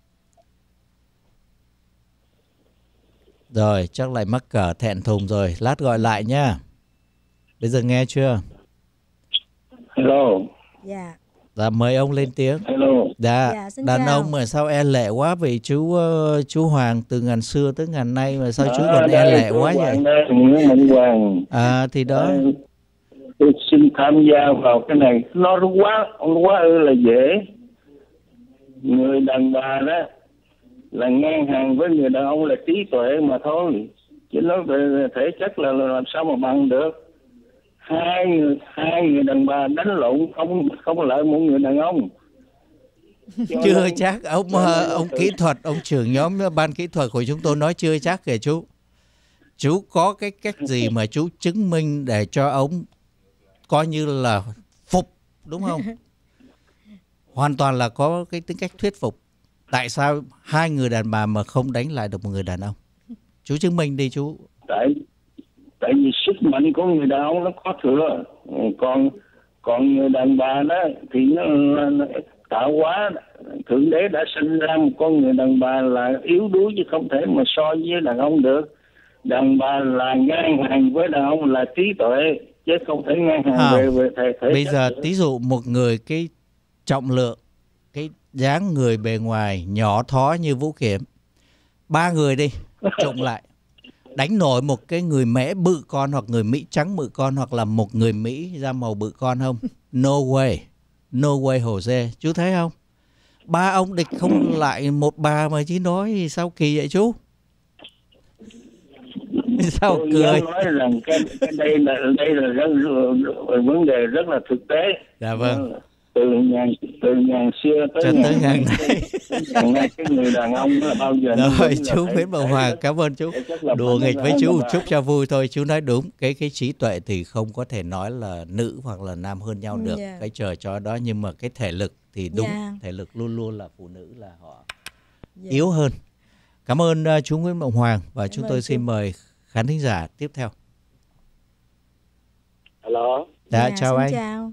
Rồi, chắc lại mắc cỡ thẹn thùng rồi, lát gọi lại nha. Bây giờ nghe chưa? Hello, Dạ. Dạ, mời ông lên tiếng. hello. Dạ, Dạ, xin đàn chào. ông mà sao e lệ quá vậy chú ờ, chú Hoàng, từ ngàn xưa tới ngàn nay mà sao chú À, còn e đây, lệ tôi quá vậy? Hoàng đây, Nguyễn Mạnh Hoàng. À thì đó. À, tôi xin tham gia vào cái này, nó quá quá ư là dễ. Người đàn bà đó là ngang hàng với người đàn ông là trí tuệ mà thôi, chứ nói về thể chất là, là làm sao mà bằng được. Hai người hai người đàn bà đánh lộn không không lợi một người đàn ông. Cho Chưa nên- chắc, ông cho nên ờ, là ông tự- kỹ thuật, ông trưởng nhóm ban kỹ thuật của chúng tôi nói chưa chắc kìa chú. Chú có cái cách gì mà chú chứng minh để cho ông coi như là phục, đúng không? Hoàn toàn là có cái tính cách thuyết phục. Tại sao hai người đàn bà mà không đánh lại được một người đàn ông? Chú chứng minh đi chú. tại tại vì sức mạnh của người đàn ông nó có thừa, còn còn người đàn bà đó thì nó, nó tạo hóa thượng đế đã sinh ra một con người đàn bà là yếu đuối chứ không thể mà so với đàn ông được. Đàn bà là ngang hàng với đàn ông là trí tuệ chứ không thể ngang hàng À, về về thể thể Bây chất giờ được. tí dụ một người cái trọng lượng, cái dáng người bề ngoài nhỏ thó như Vũ Kiểm, ba người đi trộn lại đánh nổi một cái người mẽ bự con, hoặc người Mỹ trắng bự con, hoặc là một người Mỹ da màu bự con không? No way, no way Jose, chú thấy không? Ba ông địch không lại một bà mà chỉ nói sao kỳ vậy chú? Sao Tôi cười? dám nói rằng cái, cái đây là đây là rất, rất, vấn đề rất là thực tế. Dạ vâng. Từ ngàn từ ngàn xưa tới Cho ngàn, tới ngàn nay. ngàn nay cái người đàn ông là bao giờ nó Rồi cũng là chú thể- Nguyễn Bảo thể Hoàng, chất- cảm ơn chú. thể chất là Đùa phải nghịch là với đàn chú một bà. chút cho vui thôi. Chú nói đúng, cái cái trí tuệ thì không có thể nói là nữ hoặc là nam hơn nhau được. Dạ. Cái trời cho đó, nhưng mà cái thể lực thì đúng. Dạ. Thể lực luôn luôn là phụ nữ là họ Dạ. yếu hơn. Cảm ơn uh, chú Nguyễn Bảo Hoàng, và Cảm chúng ơn tôi chú. xin mời khán thính giả tiếp theo. Alo, Dạ, Dạ, chào xin anh. chào.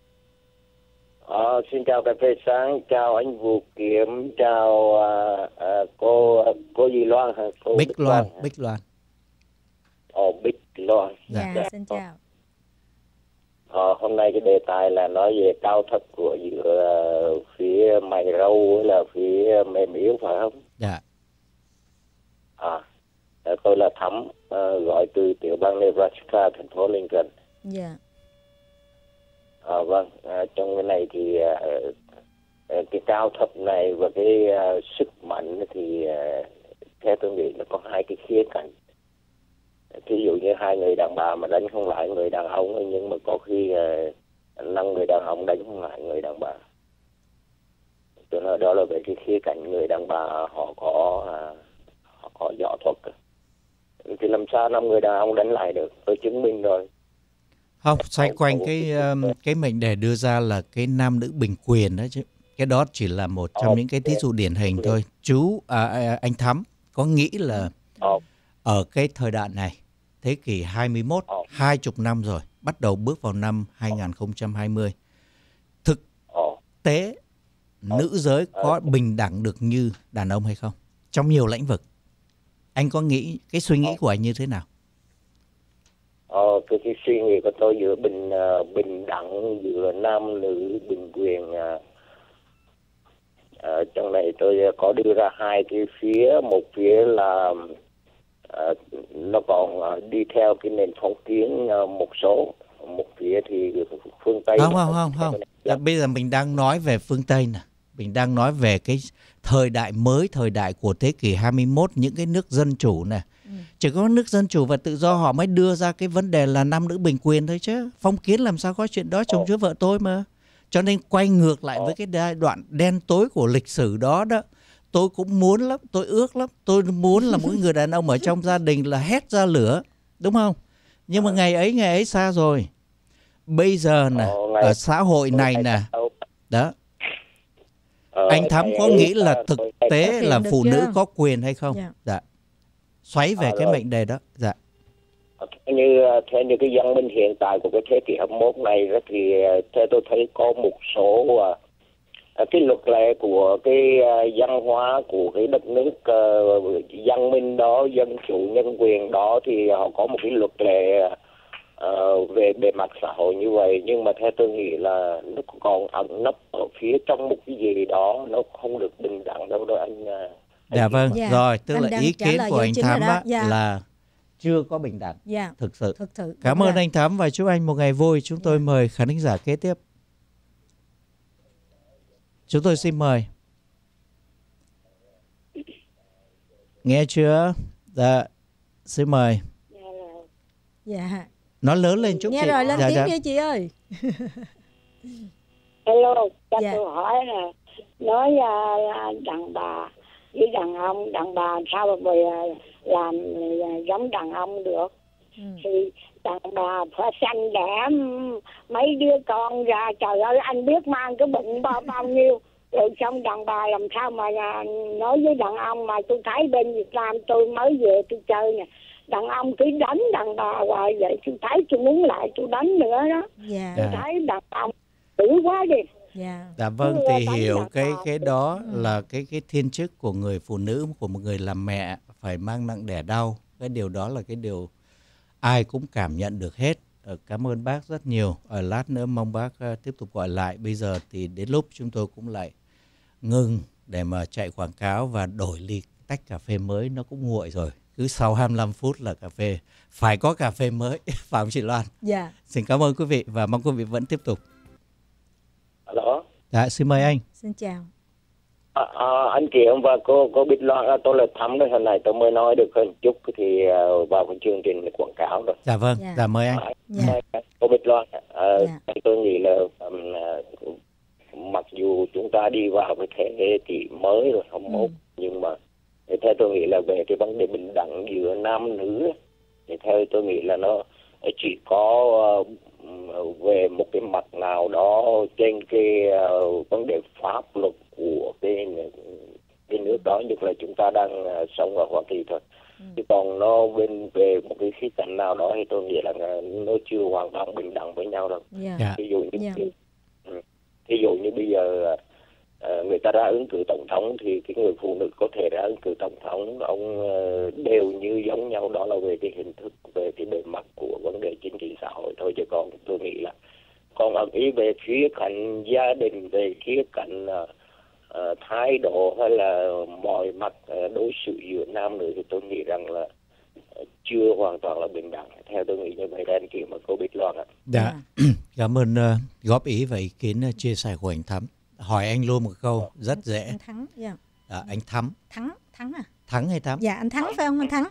ờ, xin chào cà phê sáng, chào anh Vũ Kiểm, chào à, à, cô cô gì Loan hả? Cô Bích Loan, hả? Bích Loan. Ồ, Bích Loan. Dạ. Dạ, xin chào. Ờ, hôm nay cái đề tài là nói về cao thấp của giữa uh, phía mày râu với là phía mềm yếu phải không? Dạ. À, ờ, tôi là Thắm, uh, gọi từ tiểu bang Nebraska, thành phố Lincoln. Dạ. À, vâng, à, trong cái này thì à, à, cái cao thấp này và cái à, sức mạnh thì à, theo tôi nghĩ là có hai cái khía cạnh. Thí dụ như hai người đàn bà mà đánh không lại người đàn ông, nhưng mà có khi à, năm người đàn ông đánh không lại người đàn bà. Tôi nói đó là về cái khía cạnh người đàn bà họ có à, họ có võ thuật. Thì làm sao năm người đàn ông đánh lại được? Tôi chứng minh rồi. Không, xoay Không, quanh không. cái um, cái mệnh đề đưa ra là cái nam nữ bình quyền đó chứ. Cái đó chỉ là một trong Ờ, những cái thí dụ điển hình thôi. Chú à, à, anh Thắm có nghĩ là Ờ, ở cái thời đại này, thế kỷ hai mươi mốt, Ờ. hai mươi năm rồi, bắt đầu bước vào năm hai không hai không, thực ờ. tế nữ giới có bình đẳng được như đàn ông hay không? Trong nhiều lĩnh vực. Anh có nghĩ, cái suy nghĩ của anh như thế nào? Ờ, cái, cái suy nghĩ của tôi giữa bình uh, bình đẳng, giữa nam nữ, bình quyền. Uh, uh, trong này tôi có đưa ra hai cái phía. Một phía là uh, nó còn uh, đi theo cái nền phong kiến uh, một số. Một phía thì phương Tây. Không, không, không, không. À, bây giờ mình đang nói về phương Tây nè. Mình đang nói về cái thời đại mới, thời đại của thế kỷ hai mươi mốt, những cái nước dân chủ này. Ừ. Chỉ có nước dân chủ và tự do họ mới đưa ra cái vấn đề là nam nữ bình quyền thôi chứ. Phong kiến làm sao có chuyện đó, chồng chúa vợ tôi mà. Cho nên quay ngược lại với cái giai đoạn đen tối của lịch sử đó đó. Tôi cũng muốn lắm, tôi ước lắm. Tôi muốn là mỗi người đàn ông ở trong gia đình là hét ra lửa. Đúng không? Nhưng mà ngày ấy, ngày ấy xa rồi. Bây giờ nè, ở xã hội này nè, đó. Anh Thắm có nghĩ là thực tế là phụ nữ có quyền hay không? Dạ. Xoáy về cái mệnh đề đó. Dạ. Như theo như cái văn minh hiện tại của cái thế kỷ hai mươi mốt này đó, thì theo tôi thấy có một số uh, cái luật lệ của cái uh, văn hóa của cái đất nước uh, văn minh đó, dân chủ nhân quyền đó, thì họ có một cái luật lệ uh, về bề mặt xã hội như vậy. Nhưng mà theo tôi nghĩ là nó còn ẩn nấp ở phía trong một cái gì đó, nó không được bình đẳng đâu đó anh. Uh, Dạ vâng, dạ. Rồi, tức anh là ý kiến của anh Thắm á, dạ. là chưa có bình đẳng. Dạ. Thực sự. Thực sự. Cảm ơn anh Thắm và chúc anh một ngày vui. Chúng tôi dạ. mời khán thính giả kế tiếp. Chúng tôi xin mời. Nghe chưa? Dạ, xin mời. Dạ. Nó lớn lên chút. Nghe chị. rồi, lên dạ, tiếng dạ. đi chị ơi. Hello, cho dạ. tôi hỏi là nói uh, đàn bà với đàn ông, đàn bà sao mà uh, làm uh, giống đàn ông được? Ừ. Thì đàn bà phải sanh đẻ mấy đứa con ra, trời ơi anh biết mang cái bụng bao bao nhiêu, rồi xong đàn bà làm sao mà uh, nói với đàn ông. Mà tôi thấy bên Việt Nam tôi mới về tôi chơi nè, đàn ông cứ đánh đàn bà hoài vậy, tôi thấy tôi muốn lại tôi đánh nữa đó. Yeah. Tôi thấy đàn ông dữ quá đi. Yeah. Dạ vâng, thì hiểu cái cái đó là cái cái thiên chức của người phụ nữ, của một người làm mẹ phải mang nặng đẻ đau. Cái điều đó là cái điều ai cũng cảm nhận được hết. Cảm ơn bác rất nhiều. Ở lát nữa mong bác tiếp tục gọi lại. Bây giờ thì đến lúc chúng tôi cũng lại ngừng để mà chạy quảng cáo và đổi ly tách cà phê mới, nó cũng nguội rồi. Cứ sau hai mươi lăm phút là cà phê, phải có cà phê mới. Phải không chị Loan? Dạ. Xin cảm ơn quý vị và mong quý vị vẫn tiếp tục. Alo. Dạ, xin mời anh. Xin chào. À, à, anh Kiệm và cô cô biết Loan, à, tôi là Thắm đấy, hôm nay tôi mới nói được hơn chút thì uh, vào cái chương trình quảng cáo rồi. Dạ vâng, dạ, dạ mời anh. À, dạ. Cô biết Loan, à, dạ. tôi nghĩ là um, uh, mặc dù chúng ta đi vào cái thế kỷ mới rồi hai mươi mốt, ừ. nhưng mà theo tôi nghĩ là về cái vấn đề bình đẳng giữa nam nữ thì theo tôi nghĩ là nó chỉ có uh, về một cái mặt nào đó trên cái uh, vấn đề pháp luật của cái cái nước đó, như là chúng ta đang uh, sống ở Hoa Kỳ thôi. Ừ. Chứ còn nó bên về một cái khía cạnh nào đó thì tôi nghĩ là nó chưa hoàn toàn bình đẳng với nhau đâu. Yeah. Yeah. Ví dụ như yeah. ví dụ như bây giờ uh, người ta ra ứng cử tổng thống thì cái người phụ nữ có thể ra ứng cử tổng thống, ông uh, đều như giống nhau, đó là về cái hình thức, về cái bề mặt của vấn đề chính trị xã hội thôi. Chứ còn tôi nghĩ là còn ẩn ý về khía cạnh gia đình, về khía cạnh uh, uh, thái độ hay là mọi mặt uh, đối xử giữa nam nữ thì tôi nghĩ rằng là uh, chưa hoàn toàn là bình đẳng. Theo tôi nghĩ như vậy đó anh Kiều mà cô biết Loan ạ. Dạ, cảm ơn uh, góp ý và ý kiến uh, chia sẻ của anh Thắm. Hỏi anh luôn một câu rất dễ. Anh Thắng, yeah. à, anh Thắm. Thắng, Thắng à? Thắng hay Thắm? Dạ, anh Thắng phải không anh Thắng?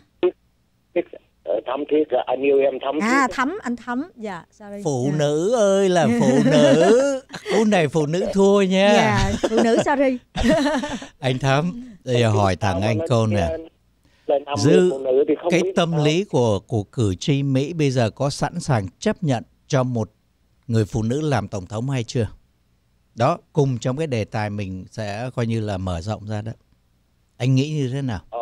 Thắm Thiết, anh yêu em Thắm Thiết. À, Thắm, anh Thắm, dạ. Sorry. Phụ yeah. nữ ơi là phụ nữ. Cú này phụ nữ thua nha. Dạ, phụ nữ sorry. Anh Thắm, bây giờ hỏi thẳng anh câu nè. Dư cái tâm lý của, của cử tri Mỹ bây giờ có sẵn sàng chấp nhận cho một người phụ nữ làm tổng thống hay chưa? Đó, cùng trong cái đề tài mình sẽ coi như là mở rộng ra đó. Anh nghĩ như thế nào? Ờ,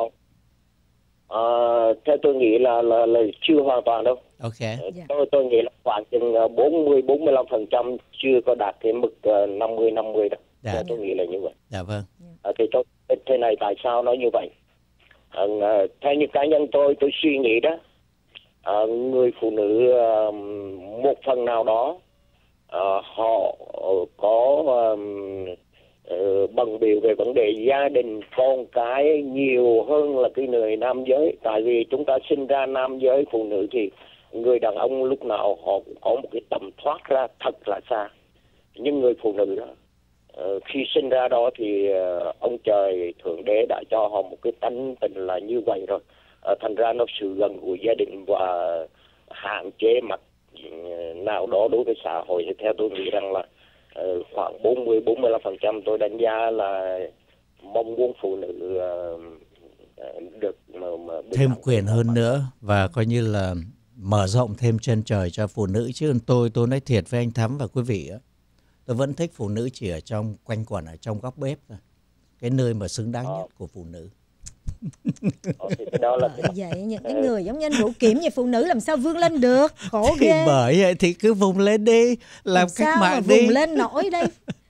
à, theo tôi nghĩ là, là là chưa hoàn toàn đâu. Ok. Yeah. Tôi tôi nghĩ là khoảng chừng bốn mươi bốn mươi lăm phần trăm chưa có đạt cái mức năm mươi năm mươi đâu. Dạ. Theo tôi nghĩ là như vậy. Dạ vâng. À, thì tôi, thế này tại sao nói như vậy? À, theo như cá nhân tôi tôi suy nghĩ đó, à, người phụ nữ à, một phần nào đó à, họ có à, bận bịu về vấn đề gia đình con cái nhiều hơn là cái người nam giới. Tại vì chúng ta sinh ra nam giới, phụ nữ thì người đàn ông lúc nào họ cũng có một cái tầm thoát ra thật là xa. Nhưng người phụ nữ đó, khi sinh ra đó thì ông trời thượng đế đã cho họ một cái tánh tình là như vậy rồi. Thành ra nó sự gần gũi gia đình và hạn chế mặt nào đó đối với xã hội thì theo tôi nghĩ rằng là khoảng bốn mươi đến bốn mươi lăm phần trăm tôi đánh giá là mong muốn phụ nữ được mà, mà thêm quyền hơn nữa và coi như là mở rộng thêm chân trời cho phụ nữ. Chứ tôi tôi nói thiệt với anh Thắm và quý vị á, tôi vẫn thích phụ nữ chỉ ở trong quanh quẩn ở trong góc bếp thôi, cái nơi mà xứng đáng nhất của phụ nữ. Đó là bởi vậy những cái người giống như anh Vũ Kiểm như phụ nữ làm sao vươn lên được, khổ thì ghê. Bởi vậy thì cứ vùng lên đi, làm, làm cách mạng đi. Vùng lên nổi đây.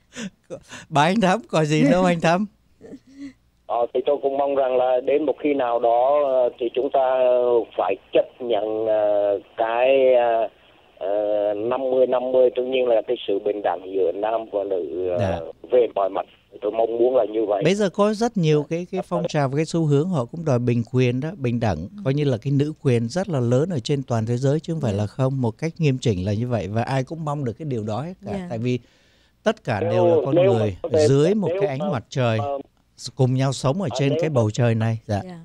Bà anh Thắm có gì đâu anh Thắm? Ờ, thì tôi cũng mong rằng là đến một khi nào đó thì chúng ta phải chấp nhận uh, cái năm mươi năm mươi, tất nhiên là cái sự bình đẳng giữa nam và nữ uh, dạ. về mọi mặt. Tôi mong muốn là như vậy. Bây giờ có rất nhiều cái cái phong trào và cái xu hướng họ cũng đòi bình quyền đó, bình đẳng, coi như là cái nữ quyền rất là lớn ở trên toàn thế giới chứ không phải là không, một cách nghiêm chỉnh là như vậy và ai cũng mong được cái điều đó hết cả. Yeah. Tại vì tất cả nếu, đều là con nếu, người nếu, dưới một nếu, cái ánh mặt trời uh, cùng nhau sống ở trên nếu, cái bầu trời này. Dạ. Yeah.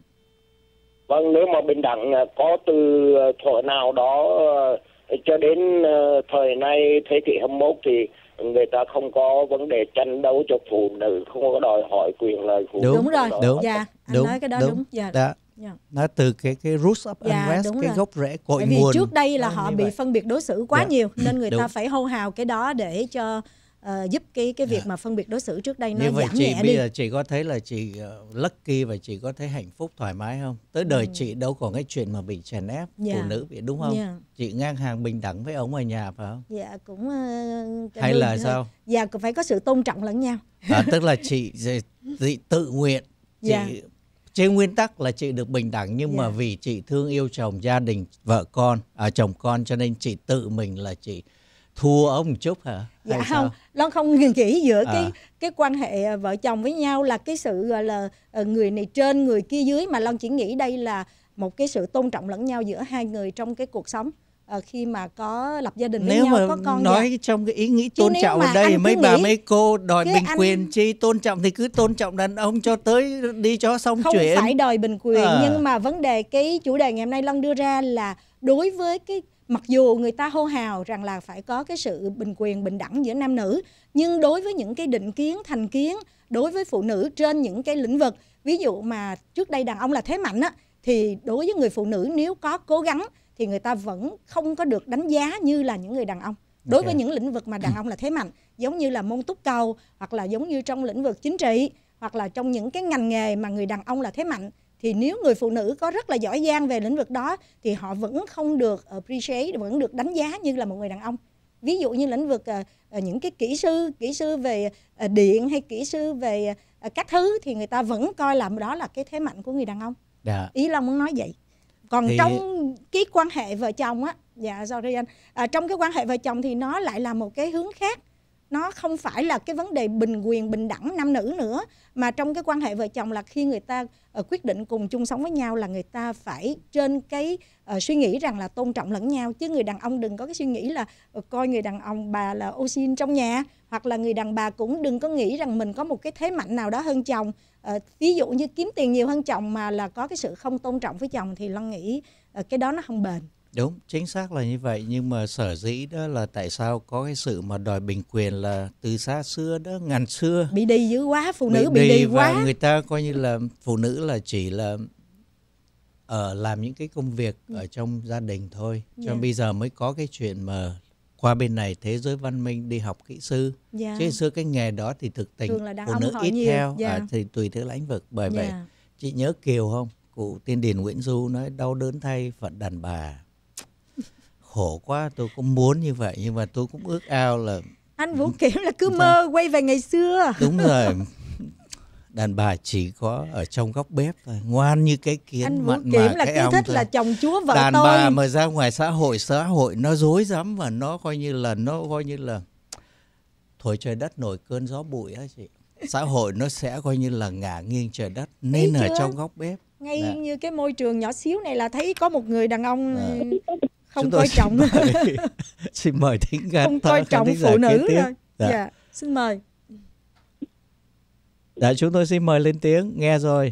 Vâng, nếu mà bình đẳng có từ thuở nào đó uh, cho đến uh, thời nay thế kỷ hai mươi mốt thì người ta không có vấn đề tranh đấu cho phụ nữ, không có đòi hỏi quyền lợi phụ nữ. Đúng, đúng rồi, đúng, dạ, anh đúng, nói cái đó đúng. đúng. Dạ. Đã. Yeah. Nó từ cái cái roots of dạ, unrest, cái rồi. gốc rễ cội Bởi vì nguồn. trước đây là họ bị vậy. phân biệt đối xử quá yeah. nhiều nên người đúng. ta phải hô hào cái đó để cho uh, giúp cái cái việc yeah. mà phân biệt đối xử trước đây nó như vậy giảm chị, nhẹ bây đi. Giờ chị có thấy là chị uh, lucky và chị có thấy hạnh phúc thoải mái không? Tới đời ừ. chị đâu có cái chuyện mà bị chèn ép yeah. phụ nữ bị, đúng không? Yeah. Chị ngang hàng bình đẳng với ông ở nhà phải không? Dạ cũng uh, hay là thôi. Sao? Dạ cũng phải có sự tôn trọng lẫn nhau. À, tức là chị, chị tự nguyện, chị yeah. trên nguyên tắc là chị được bình đẳng nhưng yeah. mà vì chị thương yêu chồng, gia đình, vợ con, à, chồng con cho nên chị tự mình là chị thua ông một chút hả? Dạ hay không, Loan không nghĩ giữa à. cái cái quan hệ vợ chồng với nhau là cái sự gọi là người này trên người kia dưới, mà Loan chỉ nghĩ đây là một cái sự tôn trọng lẫn nhau giữa hai người trong cái cuộc sống. À, khi mà có lập gia đình với nếu nhau mà có con nói dạ. trong cái ý nghĩ tôn trọng ở đây mấy bà mấy cô đòi bình anh... quyền chi, tôn trọng thì cứ tôn trọng đàn ông cho tới đi cho xong không chuyện. Không phải đòi bình quyền à. Nhưng mà vấn đề cái chủ đề ngày hôm nay Lân đưa ra là đối với cái mặc dù người ta hô hào rằng là phải có cái sự bình quyền bình đẳng giữa nam nữ, nhưng đối với những cái định kiến thành kiến đối với phụ nữ trên những cái lĩnh vực, ví dụ mà trước đây đàn ông là thế mạnh á, thì đối với người phụ nữ nếu có cố gắng thì người ta vẫn không có được đánh giá như là những người đàn ông. Đối okay. với những lĩnh vực mà đàn ông là thế mạnh, giống như là môn túc cầu, hoặc là giống như trong lĩnh vực chính trị, hoặc là trong những cái ngành nghề mà người đàn ông là thế mạnh, thì nếu người phụ nữ có rất là giỏi giang về lĩnh vực đó thì họ vẫn không được appreciate, vẫn được đánh giá như là một người đàn ông. Ví dụ như lĩnh vực uh, những cái kỹ sư, kỹ sư về uh, điện hay kỹ sư về uh, các thứ thì người ta vẫn coi là đó là cái thế mạnh của người đàn ông. Dạ. Ý Long muốn nói vậy. Còn thì... trong cái quan hệ vợ chồng á, dạ sorry anh, à, trong cái quan hệ vợ chồng thì nó lại là một cái hướng khác. Nó không phải là cái vấn đề bình quyền bình đẳng nam nữ nữa, mà trong cái quan hệ vợ chồng là khi người ta uh, quyết định cùng chung sống với nhau là người ta phải trên cái uh, suy nghĩ rằng là tôn trọng lẫn nhau, chứ người đàn ông đừng có cái suy nghĩ là uh, coi người đàn ông bà là ô xin trong nhà, hoặc là người đàn bà cũng đừng có nghĩ rằng mình có một cái thế mạnh nào đó hơn chồng. Uh, ví dụ như kiếm tiền nhiều hơn chồng mà là có cái sự không tôn trọng với chồng thì Lân nghĩ uh, cái đó nó không bền. Đúng, chính xác là như vậy. Nhưng mà sở dĩ đó là tại sao có cái sự mà đòi bình quyền là từ xa xưa đó, ngàn xưa. Bị đi dữ quá, phụ nữ bị, bị đi, đi và quá. Người ta coi như là phụ nữ là chỉ là ở làm những cái công việc ừ. ở trong gia đình thôi. Cho yeah. bây giờ mới có cái chuyện mà qua bên này thế giới văn minh đi học kỹ sư. Yeah. Chứ xưa cái nghề đó thì thực tình phụ nữ ít nhiều. theo yeah. à, thì tùy theo lĩnh vực. Bởi yeah. vậy chị nhớ Kiều không? Cụ Tiên Điển Nguyễn Du nói đau đớn thay phận đàn bà. Khổ quá, tôi cũng muốn như vậy nhưng mà tôi cũng ước ao là anh Vũ Kiểm là cứ mơ quay về ngày xưa. Đúng rồi. Đàn bà chỉ có ở trong góc bếp thôi, ngoan như cái kiến. Anh Vũ mặn Kiểm mà là cái cái ong thích thôi. là chồng chúa vợ Đàn tôi. bà mà ra ngoài xã hội, xã hội nó rối rắm và nó coi như là nó coi như là thổi trời đất nổi cơn gió bụi á chị. Xã hội nó sẽ coi như là ngả nghiêng trời đất, nên ở trong góc bếp. Ngay Dạ. như cái môi trường nhỏ xíu này là thấy có một người đàn ông À. không Chúng coi tôi trọng, Xin mời, xin mời thính giả, không coi khán trọng thính giả phụ kế nữ tiếp. rồi. Dạ. Dạ, xin mời. Dạ, chúng tôi xin mời lên tiếng, nghe rồi.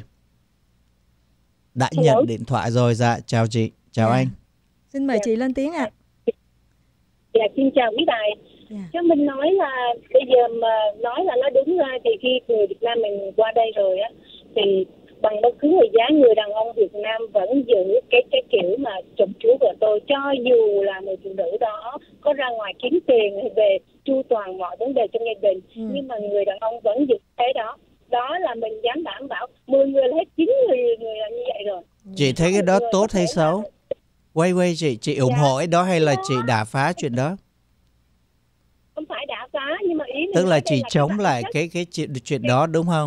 Đã Hello. nhận điện thoại rồi. Dạ, chào chị, chào Dạ. anh. Xin mời chị lên tiếng ạ. Dạ, xin chào quý đài. Dạ. Cho mình nói là bây giờ mà nói là nó đúng ra thì khi người Việt Nam mình qua đây rồi á, thì bằng bất cứ người giá, người đàn ông Việt Nam vẫn giữ cái cái kiểu mà chồng chúa vợ tôi, cho dù là người phụ nữ đó có ra ngoài kiếm tiền hay về chu toàn mọi vấn đề trong gia đình, Ừ. nhưng mà người đàn ông vẫn giữ thế đó. Đó là mình dám đảm bảo mười người là hết chín người người là như vậy rồi. Chị thấy cái đó tốt hay xấu? Quay quay chị, chị ủng Dạ. hộ cái đó hay là chị đả phá chuyện đó? Không phải đã phá, nhưng mà ý mình Tức nói là đây chị cái chống bản lại chất. cái cái chuyện chuyện đó đúng không?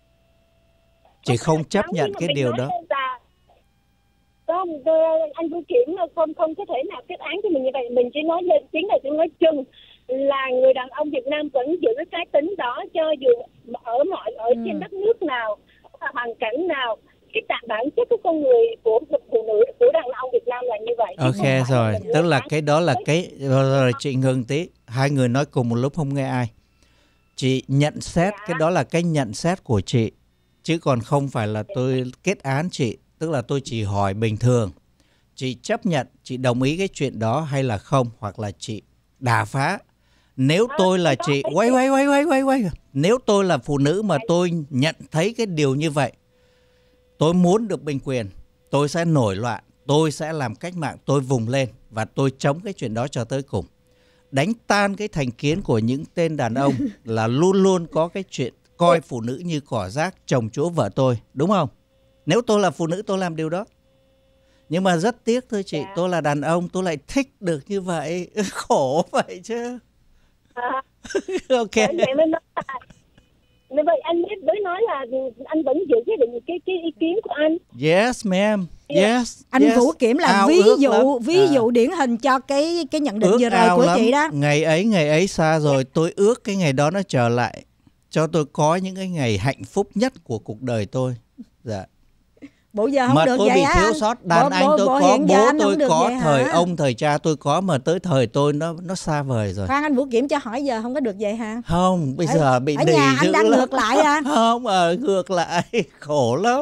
Chị không chấp Không, nhận nhưng mà cái mình điều nói đó. là- Không, tôi- anh Vũ Kiểm không không có thể nào kết án cho mình như vậy. Mình chỉ nói lên chính là tôi nói chung là người đàn ông Việt Nam vẫn giữ cái tính đó, cho dù ở mọi ở Ừ. trên đất nước nào, ở hoàn cảnh nào, cái tạng bản chất của con người của phụ nữ, của đàn ông Việt Nam là như vậy. chứ không Ok phải rồi, là mình tức là lên án. cái đó là cái rồi, rồi chị ngừng tí, hai người nói cùng một lúc không nghe ai. Chị nhận xét cái đó là cái nhận xét của chị, chứ còn không phải là tôi kết án chị, tức là tôi chỉ hỏi bình thường. Chị chấp nhận, chị đồng ý cái chuyện đó hay là không, hoặc là chị đà phá. Nếu tôi là chị, quay quay quay quay quay quay. Nếu tôi là phụ nữ mà tôi nhận thấy cái điều như vậy, tôi muốn được bình quyền, tôi sẽ nổi loạn, tôi sẽ làm cách mạng, tôi vùng lên và tôi chống cái chuyện đó cho tới cùng. Đánh tan cái thành kiến của những tên đàn ông là luôn luôn có cái chuyện coi phụ nữ như cỏ rác, chồng chúa vợ tôi, đúng không? Nếu tôi là phụ nữ tôi làm điều đó. Nhưng mà rất tiếc thôi chị, tôi là đàn ông tôi lại thích được như vậy, khổ vậy chứ. À, Ok. vậy mới nói là, như vậy anh biết mới nói là anh vẫn giữ cái định cái cái ý kiến của anh. Yes ma'am, yes. Anh yes. Vũ Kiểm là Ao ví ước dụ lắm. ví À. dụ điển hình cho cái cái nhận định Ước vừa rồi ao của lắm. chị đó. Ngày ấy, ngày ấy xa rồi, tôi ước cái ngày đó nó trở lại, cho tôi có những cái ngày hạnh phúc nhất của cuộc đời tôi. Dạ. Bộ giờ không Mà được tôi vậy bị hả thiếu anh? sót, đàn Bộ- anh bộ- tôi bộ có, hiện giờ bố anh không tôi được có, vậy thời hả? ông, thời cha tôi có, mà tới thời tôi nó nó xa vời rồi. Khoan, anh Vũ Kiểm cho hỏi giờ không có được vậy hả? Không, bây Ở- giờ bị ở đì nhà anh dữ đang lắm. ngược lại à? Không, ở ngược lại, khổ lắm.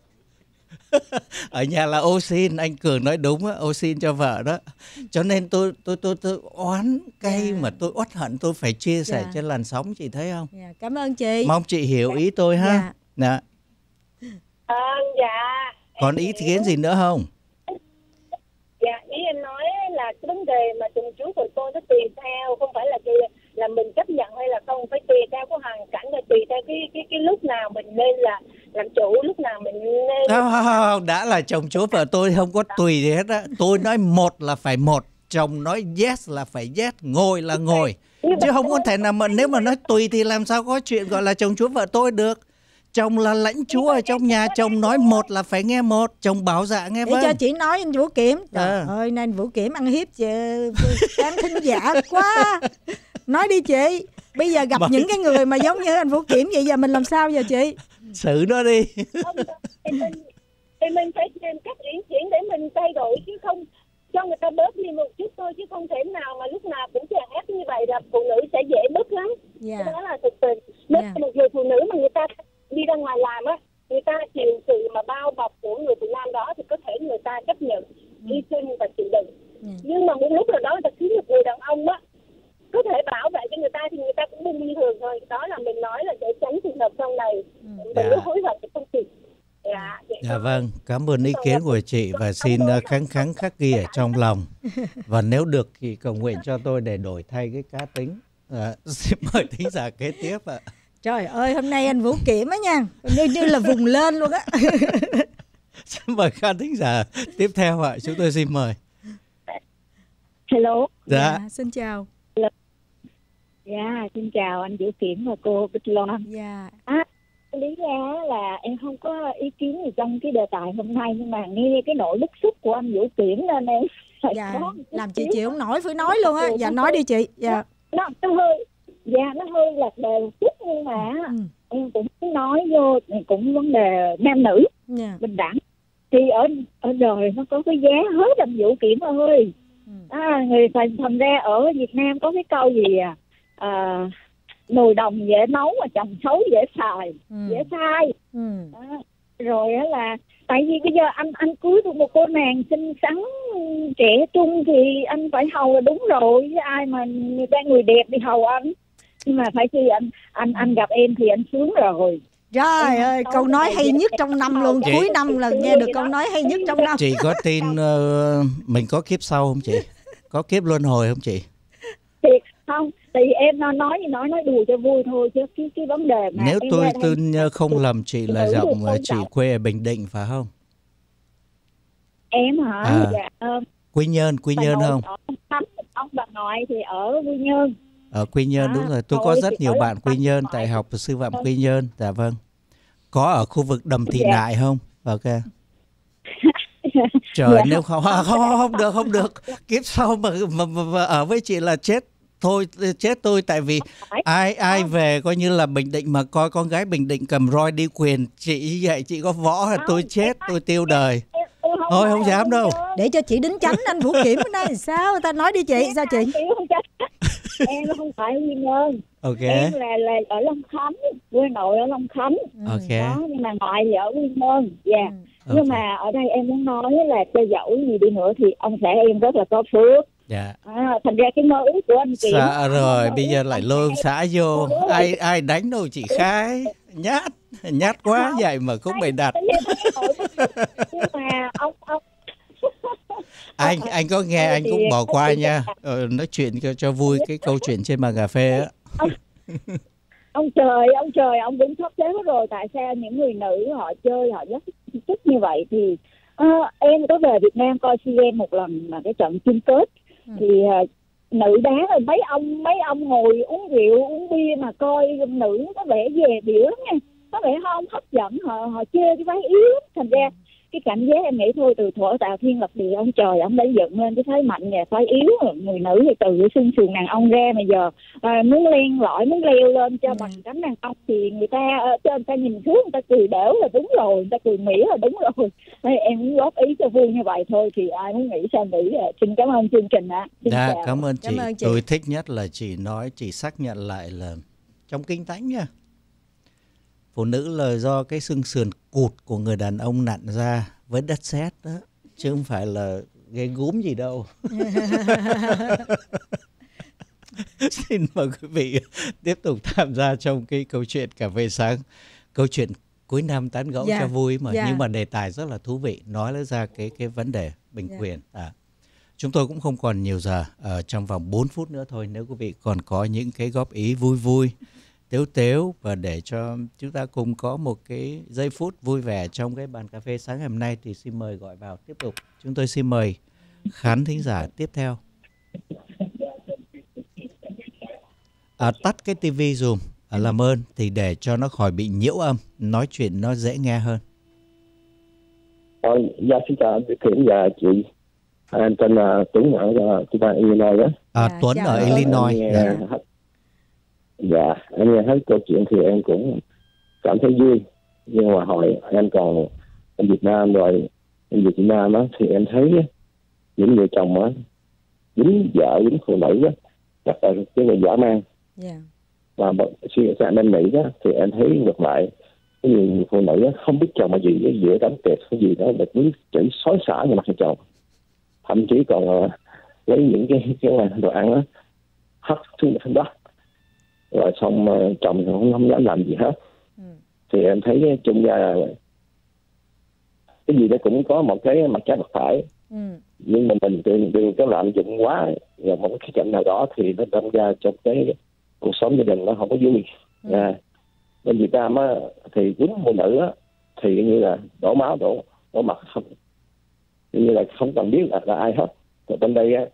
Ở nhà là ô xin, anh Cường nói đúng á, ô xin cho vợ đó. Cho nên tôi tôi tôi tôi oán cay Dạ. mà tôi uất hận, tôi phải chia sẻ Dạ. trên làn sóng, chị thấy không? Dạ, cảm ơn chị. Mong chị hiểu ý tôi ha. Dạ. Dạ. À, dạ. Còn ý kiến gì nữa không? Dạ, ý em nói là cái vấn đề mà chồng chúa của tôi nó tùy theo, không phải là là mình chấp nhận hay là không, phải tùy theo cái hoàn cảnh, và tùy theo cái cái cái lúc nào mình nên là làm chủ, lúc nào mình nên. Không, không, không, đã là chồng chúa vợ tôi không có tùy gì hết á. Tôi nói một là phải một, chồng nói yes là phải yes, ngồi là ngồi. Chứ không có thể nào mà nếu mà nói tùy thì làm sao có chuyện gọi là chồng chúa vợ tôi được. Chồng là lãnh chúa ở trong nhà, chồng nói một là phải nghe một, chồng bảo dạ nghe Để vâng. cho chị nói anh Vũ Kiểm. Trời À. ơi, nay anh Vũ Kiểm ăn hiếp chị, khán thính giả quá. Nói đi chị. Bây giờ gặp Mà- những cái người mà giống như anh Vũ Kiểm vậy, giờ mình làm sao giờ chị? Xử nó đi. Không, thì mình thì mình phải tìm cách uyển chuyển để mình thay đổi, chứ không cho người ta bớt đi một chút thôi, chứ không thể nào mà lúc nào cũng chèn ép như vậy là phụ nữ sẽ dễ bớt lắm. Dạ. Đó là thực tình. Nếu Dạ. một người phụ nữ mà người ta đi ra ngoài làm á, người ta chịu sự mà bao bọc của người Việt Nam đó thì có thể người ta chấp nhận hy sinh và chịu đựng. Ừ. Nhưng mà một lúc nào đó người ta thiếu một người đàn ông á, có thể bảo vệ cho người ta thì người ta cũng bình thường thôi. Đó là mình nói là để tránh trường hợp sau này mình Dạ. cứ hối hận thì không kịp. Dạ, vậy Dạ thôi. vâng, cảm ơn ý kiến của chị và xin uh, khắng khắng khắc ghi ở trong lòng. Và nếu được thì cầu nguyện cho tôi để đổi thay cái cá tính. À, xin mời thính giả kế tiếp ạ. Trời ơi, hôm nay anh Vũ Kiểm á nha, như, như là vùng lên luôn á. Xin mời khán thính giả tiếp theo ạ, chúng tôi xin mời. Hello. Dạ. Xin chào. Dạ, xin chào anh Vũ Kiểm và cô Bích Loan. Dạ. À, lý ra là em không có ý kiến gì trong cái đề tài hôm nay, nhưng mà nghe cái nỗi bức xúc của anh Vũ Kiểm nên em phải Dạ, có một chút làm chị xíu. chịu không nổi phải nói luôn á. Ừ, Dạ nó- nói đi chị. Dạ. nó nó hơi dạ nó hơi lạc đề một chút, nhưng mà Ừ. em cũng nói vô cũng vấn đề nam nữ Dạ. bình đẳng, thì ở ở đời nó có cái giá hết anh Vũ Kiểm ơi. Ừ. À, người thành thành ra ở Việt Nam có cái câu gì à, à nồi đồng dễ nấu mà chồng xấu dễ xài, Ừ. dễ sai. Ừ. À, rồi á là tại vì bây giờ anh anh cưới được một cô nàng xinh xắn trẻ trung thì anh phải hầu là đúng rồi, với ai mà người ta người đẹp đi hầu anh, nhưng mà phải chi anh anh anh gặp em thì anh sướng rồi. Trời Em ơi, không câu có nói thời hay gian nhất để trong năm hầu luôn. cho Cuối em. năm là Thì nghe được vậy câu đó. nói hay nhất trong năm. Chị có tin ờ, mình có kiếp sau không chị? Có kiếp luân hồi không chị? Thì không, tại vì em nó nói như nói nói đùa cho vui thôi, chứ cái cái vấn đề mà Nếu em tôi ra tôi đây- nhớ không lầm chị là Nữ được giọng ờ, tôn chị trọng. quê ở Bình Định phải không? em hả? À. Dạ, ờ, Quy Nhơn, Quy bà Nhơn nội không? ở Long Khánh, ông bà ngoại thì ở Quy Nhơn. Ở Quy Nhơn À, đúng rồi. Tôi có tôi rất thì nhiều ở bạn Long Quy Khánh, Nhơn ngoại tại thì- học sư phạm Vâng. Quy Nhơn. Dạ vâng. Có ở khu vực Đầm Thị Dạ. Nại không? Ok. Trời Dạ, nếu không, không không không được không được. Kiếp sau mà, mà, mà, mà ở với chị là chết thôi, chết tôi, tại vì phải. ai ai về coi như là Bình Định mà coi con gái Bình Định cầm roi đi quyền chị vậy, chị có võ là tôi Không, chết, em- tôi tiêu đời. Em- tôi Thôi, nói không ở dám Quy đâu. Nhơn. Để cho chị đính chánh anh Vũ Kiểm ở đây sao? Ta nói đi chị, sao chị? Em không chắc. Em không phải Quy Nhơn, Ok. em là là ở Long Khánh, quê nội ở Long Khánh. Ok. Đó, nhưng mà ngoại thì ở Quy Nhơn. Dạ. Ok. Nhưng mà ở đây em muốn nói là cho dẫu gì đi nữa thì ông xã em rất là có phước. Dạ. À, thành ra cái mơ ước của anh Kiểm. Dạ rồi, mơ bây ước giờ lại ông lôi ông xã xã vô. Ôi. Ai ai đánh đâu chị Khai. Nhát, nhát quá Không. vậy mà cũng bày đặt. em- nhưng mà ông ông Anh anh có nghe Thôi anh thì cũng bỏ có qua chị nha. chắc Ờ, nói chuyện cho, cho vui cái câu chuyện trên bàn cà phê á. ông trời ông trời ông cũng sắp xếp hết rồi, tại sao những người nữ họ chơi họ rất thích như vậy. Thì ờ, em có về Việt Nam coi SEA Games một lần mà cái trận chung kết thì ờ, nữ đá rồi mấy ông mấy ông ngồi uống rượu uống bia mà coi nữ có vẻ về điệu lắm nha, có vẻ không hấp dẫn, họ họ chơi cái váy yếu lắm. Thành ra cái cảm giác em nghĩ thôi, từ thuở tạo thiên lập địa ông trời ông đã dựng lên cái phái mạnh và phái yếu, người nữ thì từ cái xương sườn đàn ông ra, mà giờ à, muốn len lỏi muốn leo lên cho bằng cánh đàn ông thì người ta ờ, cho người ta nhìn xuống người ta cười đểu là đúng rồi, người ta cười mỉa là đúng rồi. Thế em muốn góp ý cho vui như vậy thôi, thì ai muốn nghĩ sao nghĩ. Xin cảm ơn chương trình ạ. Xin Dạ, chào. cảm ơn chị. Cảm ơn chị. Tôi thích nhất là chị nói, chị xác nhận lại là trong Kinh Thánh nha. Phụ nữ là do cái xương sườn cụt của người đàn ông nặn ra với đất sét đó, chứ không phải là ghê gúm gì đâu. Xin mời quý vị tiếp tục tham gia trong cái câu chuyện cà phê sáng, câu chuyện cuối năm tán gẫu Dạ, cho vui mà, dạ. nhưng mà đề tài rất là thú vị, nói ra cái cái vấn đề bình Dạ. quyền. À, chúng tôi cũng không còn nhiều giờ, ở trong vòng bốn phút nữa thôi, nếu quý vị còn có những cái góp ý vui vui, tếu tếu, và để cho chúng ta cùng có một cái giây phút vui vẻ trong cái bàn cà phê sáng ngày hôm nay thì xin mời gọi vào tiếp tục. Chúng tôi xin mời khán thính giả tiếp theo. À, tắt cái tivi dùm, à, làm ơn, thì để cho nó khỏi bị nhiễu âm, nói chuyện nó dễ nghe hơn. Ờ, dạ xin chào anh Kiểm và chị. Anh tên là Tuấn ở uh, chị bạn Illinois đó. À, Dạ, Tuấn chào ở anh. Illinois. Em nghe Dạ. hết, dạ em nghe hết câu chuyện thì em cũng cảm thấy vui. Nhưng mà hồi em còn ở Việt Nam rồi em về Việt Nam á thì em thấy á, những người chồng á dính vợ dính phụ nữ á chắc là cái người dã man. Dạ. Và một suy nghĩ sang bên Mỹ đó thì em thấy ngược lại, cái nhiều người phụ nữ á, không biết chồng là gì, cái giữa đám tiệc cái gì đó là cứ chửi xối xả vào mặt thằng chồng, thậm chí còn uh, lấy những cái cái mà đồ ăn á hất xuống mặt đất, rồi xong uh, chồng thì không không dám làm gì hết. Ừ. Thì em thấy chung ra là cái gì đó cũng có một cái mặt trái mặt phải, Ừ. nhưng mà mình đừng đừng có lạm dụng quá, và một cái cạnh nào đó thì nó đâm ra trong cái cuộc sống gia đình nó không có vui. Ừ. À, bên Việt Nam á thì quýnh phụ nữ á thì như là đổ máu đổ đổ mặt, không như là không cần biết là, là ai hết. Rồi bên đây á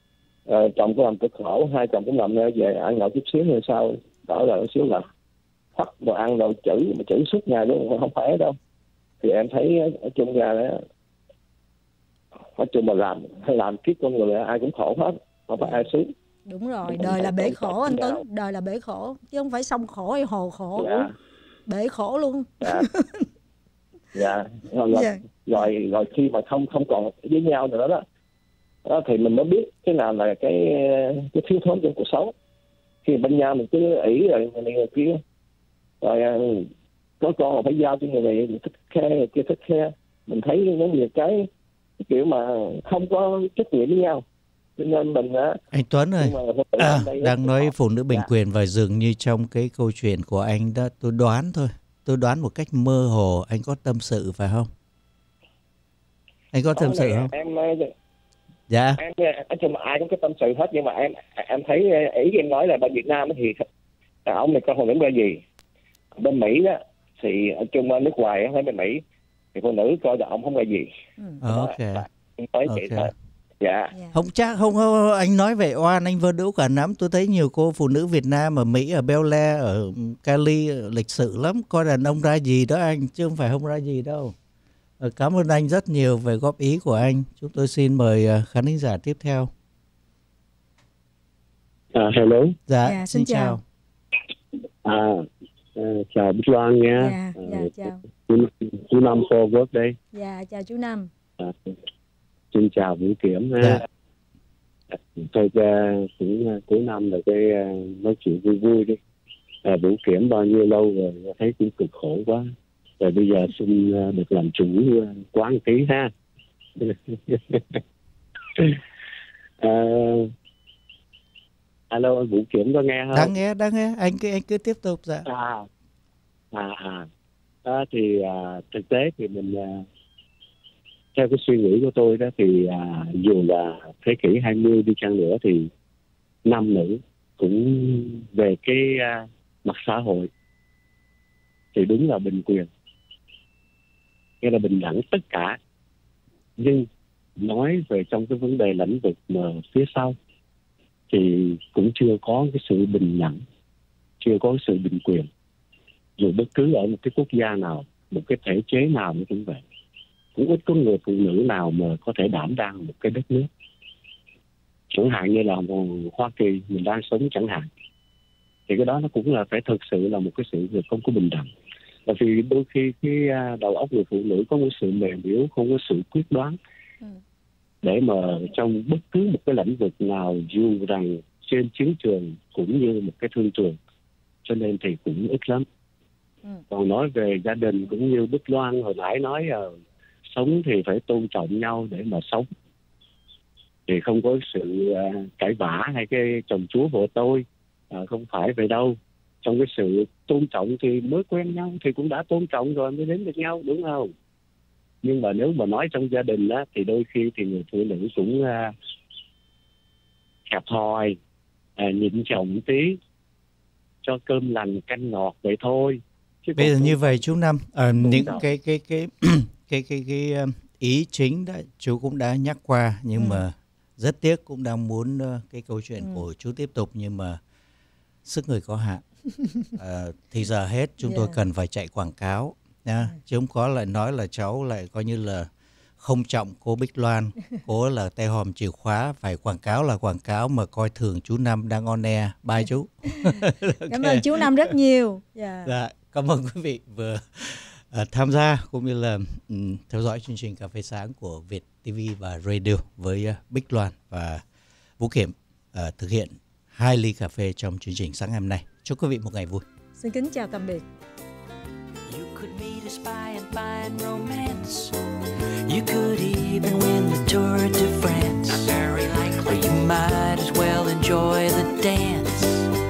uh, chồng cũng làm cực khổ, hai chồng cũng làm về ăn nhậu chút xíu rồi sao đỡ là xíu là hấp đồ ăn đồ chữ mà chữ suốt ngày luôn, không phải đâu. Thì em thấy ở chung ra đó, nói chung mà làm hay làm kiếp con người ai cũng khổ hết, không phải ai sướng. Đúng rồi, đời là bể khổ anh Tuấn, đời là bể khổ chứ không phải sông khổ hay hồ khổ. Dạ. Bể khổ luôn. Dạ. Dạ. Rồi, dạ. rồi rồi khi mà không không còn với nhau nữa đó, đó thì mình mới biết cái nào là cái cái thiếu thốn trong cuộc sống. Khi bên nhau mình cứ ỷ rồi người này người kia, rồi có con là phải giao cho người này thích khe, người kia thích khe. Mình thấy những nhiều cái, cái kiểu mà không có trách nhiệm với nhau. Cho nên mình á, anh Tuấn ơi, à, đang nói phụ nữ bình dạ. quyền và dường như trong cái câu chuyện của anh đó, tôi đoán thôi, tôi đoán một cách mơ hồ, anh có tâm sự phải không? Anh có tâm sự không? Em, dạ. Em, nói chung là ai cũng có tâm sự hết, nhưng mà em em thấy ý em nói là bên Việt Nam thì đàn ông này con phụ nữ ra gì. Bên Mỹ đó thì ở chung nước ngoài thấy bên Mỹ thì phụ nữ coi đàn ông không ra gì. Ừ. Ok. Nói okay. Chị thôi. Dạ. Không chắc không, không anh nói về oan, anh vơ đũa cả nắm. Tôi thấy nhiều cô phụ nữ Việt Nam ở Mỹ, ở Bel Air, ở Cali lịch sự lắm, coi đàn ông ra gì đó anh, chứ không phải không ra gì đâu. Cảm ơn anh rất nhiều về góp ý của anh. Chúng tôi xin mời khán thính giả tiếp theo. À, hello. Dạ, yeah, xin, xin chào. À, uh, chào Bích Loan nha. Dạ, yeah, yeah, chào. Chú, chú Năm for work đây. Dạ, chào chú Năm. À, xin chào Vũ Kiểm. Dạ. Thôi uh, cũng uh, cuối năm là cái uh, nói chuyện vui vui đi. À, Vũ Kiểm bao nhiêu lâu rồi, thấy cũng cực khổ quá. Rồi bây giờ xin uh, được làm chủ uh, quán tí ha. uh, Alo, anh Vũ Kiểm có nghe không? Đang nghe, đang nghe. Anh cứ anh cứ tiếp tục. Dạ. À, à, à. Đó thì à, thực tế thì mình à, theo cái suy nghĩ của tôi đó thì à, dù là thế kỷ hai mươi đi chăng nữa thì nam nữ cũng về cái à, mặt xã hội thì đúng là bình quyền, nghĩa là bình đẳng tất cả. Nhưng nói về trong cái vấn đề lĩnh vực mà phía sau thì cũng chưa có cái sự bình đẳng, chưa có sự bình quyền. Dù bất cứ ở một cái quốc gia nào, một cái thể chế nào cũng vậy, cũng ít có người phụ nữ nào mà có thể đảm đang một cái đất nước. Chẳng hạn như là Hoa Kỳ mình đang sống chẳng hạn, thì cái đó nó cũng là phải thực sự là một cái sự việc không có bình đẳng. Bởi vì đôi khi cái đầu óc người phụ nữ có một sự mềm yếu, không có sự quyết đoán, ừ. để mà trong bất cứ một cái lĩnh vực nào, dù rằng trên chiến trường cũng như một cái thương trường, cho nên thì cũng ít lắm. Ừ. Còn nói về gia đình cũng như Bích Loan hồi nãy nói, uh, sống thì phải tôn trọng nhau để mà sống, thì không có sự uh, cãi vã hay cái chồng chúa vợ tôi, uh, không phải vậy đâu. Trong cái sự tôn trọng thì mới quen nhau thì cũng đã tôn trọng rồi mới đến được nhau, đúng không? Nhưng mà nếu mà nói trong gia đình á, thì đôi khi thì người phụ nữ cũng uh, hẹp hòi, uh, nhịn chồng một tí, cho cơm lành canh ngọt vậy thôi. Chứ bây giờ như vậy chú Năm, uh, những cái cái cái cái cái cái ý chính đó chú cũng đã nhắc qua, nhưng ừ. mà rất tiếc cũng đang muốn uh, cái câu chuyện ừ. của chú tiếp tục, nhưng mà sức người có hạn. Uh, thì giờ hết chúng yeah. tôi cần phải chạy quảng cáo nha, chứ không có lại nói là cháu lại coi như là không trọng cô Bích Loan, cô là tay hòm chìa khóa, phải quảng cáo là quảng cáo mà coi thường chú Năm đang on air. Bye chú. Okay. Cảm ơn chú Năm rất nhiều. Yeah. Dạ, cảm ơn quý vị vừa uh, tham gia cũng như là um, theo dõi chương trình Cà phê sáng của Việt ti vi và Radio với uh, Bích Loan và Vũ Kiểm uh, thực hiện hai ly cà phê trong chương trình sáng ngày hôm nay. Chúc quý vị một ngày vui. Xin kính chào tạm biệt. You could meet a spy and find romance. You could even win the Tour de France. Not very likely. Or you might as well enjoy the dance.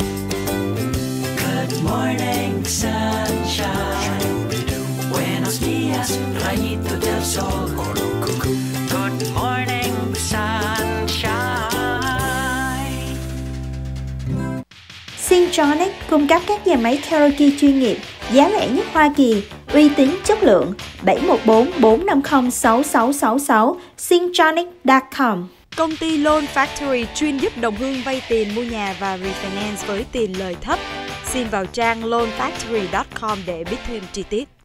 Good morning, sunshine. Buenos días, rayito del sol. Good morning, sunshine. Syntronic cung cấp các dàn máy karaoke chuyên nghiệp, giá rẻ nhất Hoa Kỳ, uy tín chất lượng. Bảy một bốn bốn năm không sáu sáu sáu sáu syntronic chấm com. Công ty Loan Factory chuyên giúp đồng hương vay tiền mua nhà và refinance với tiền lời thấp. Xin vào trang loan factory chấm com để biết thêm chi tiết.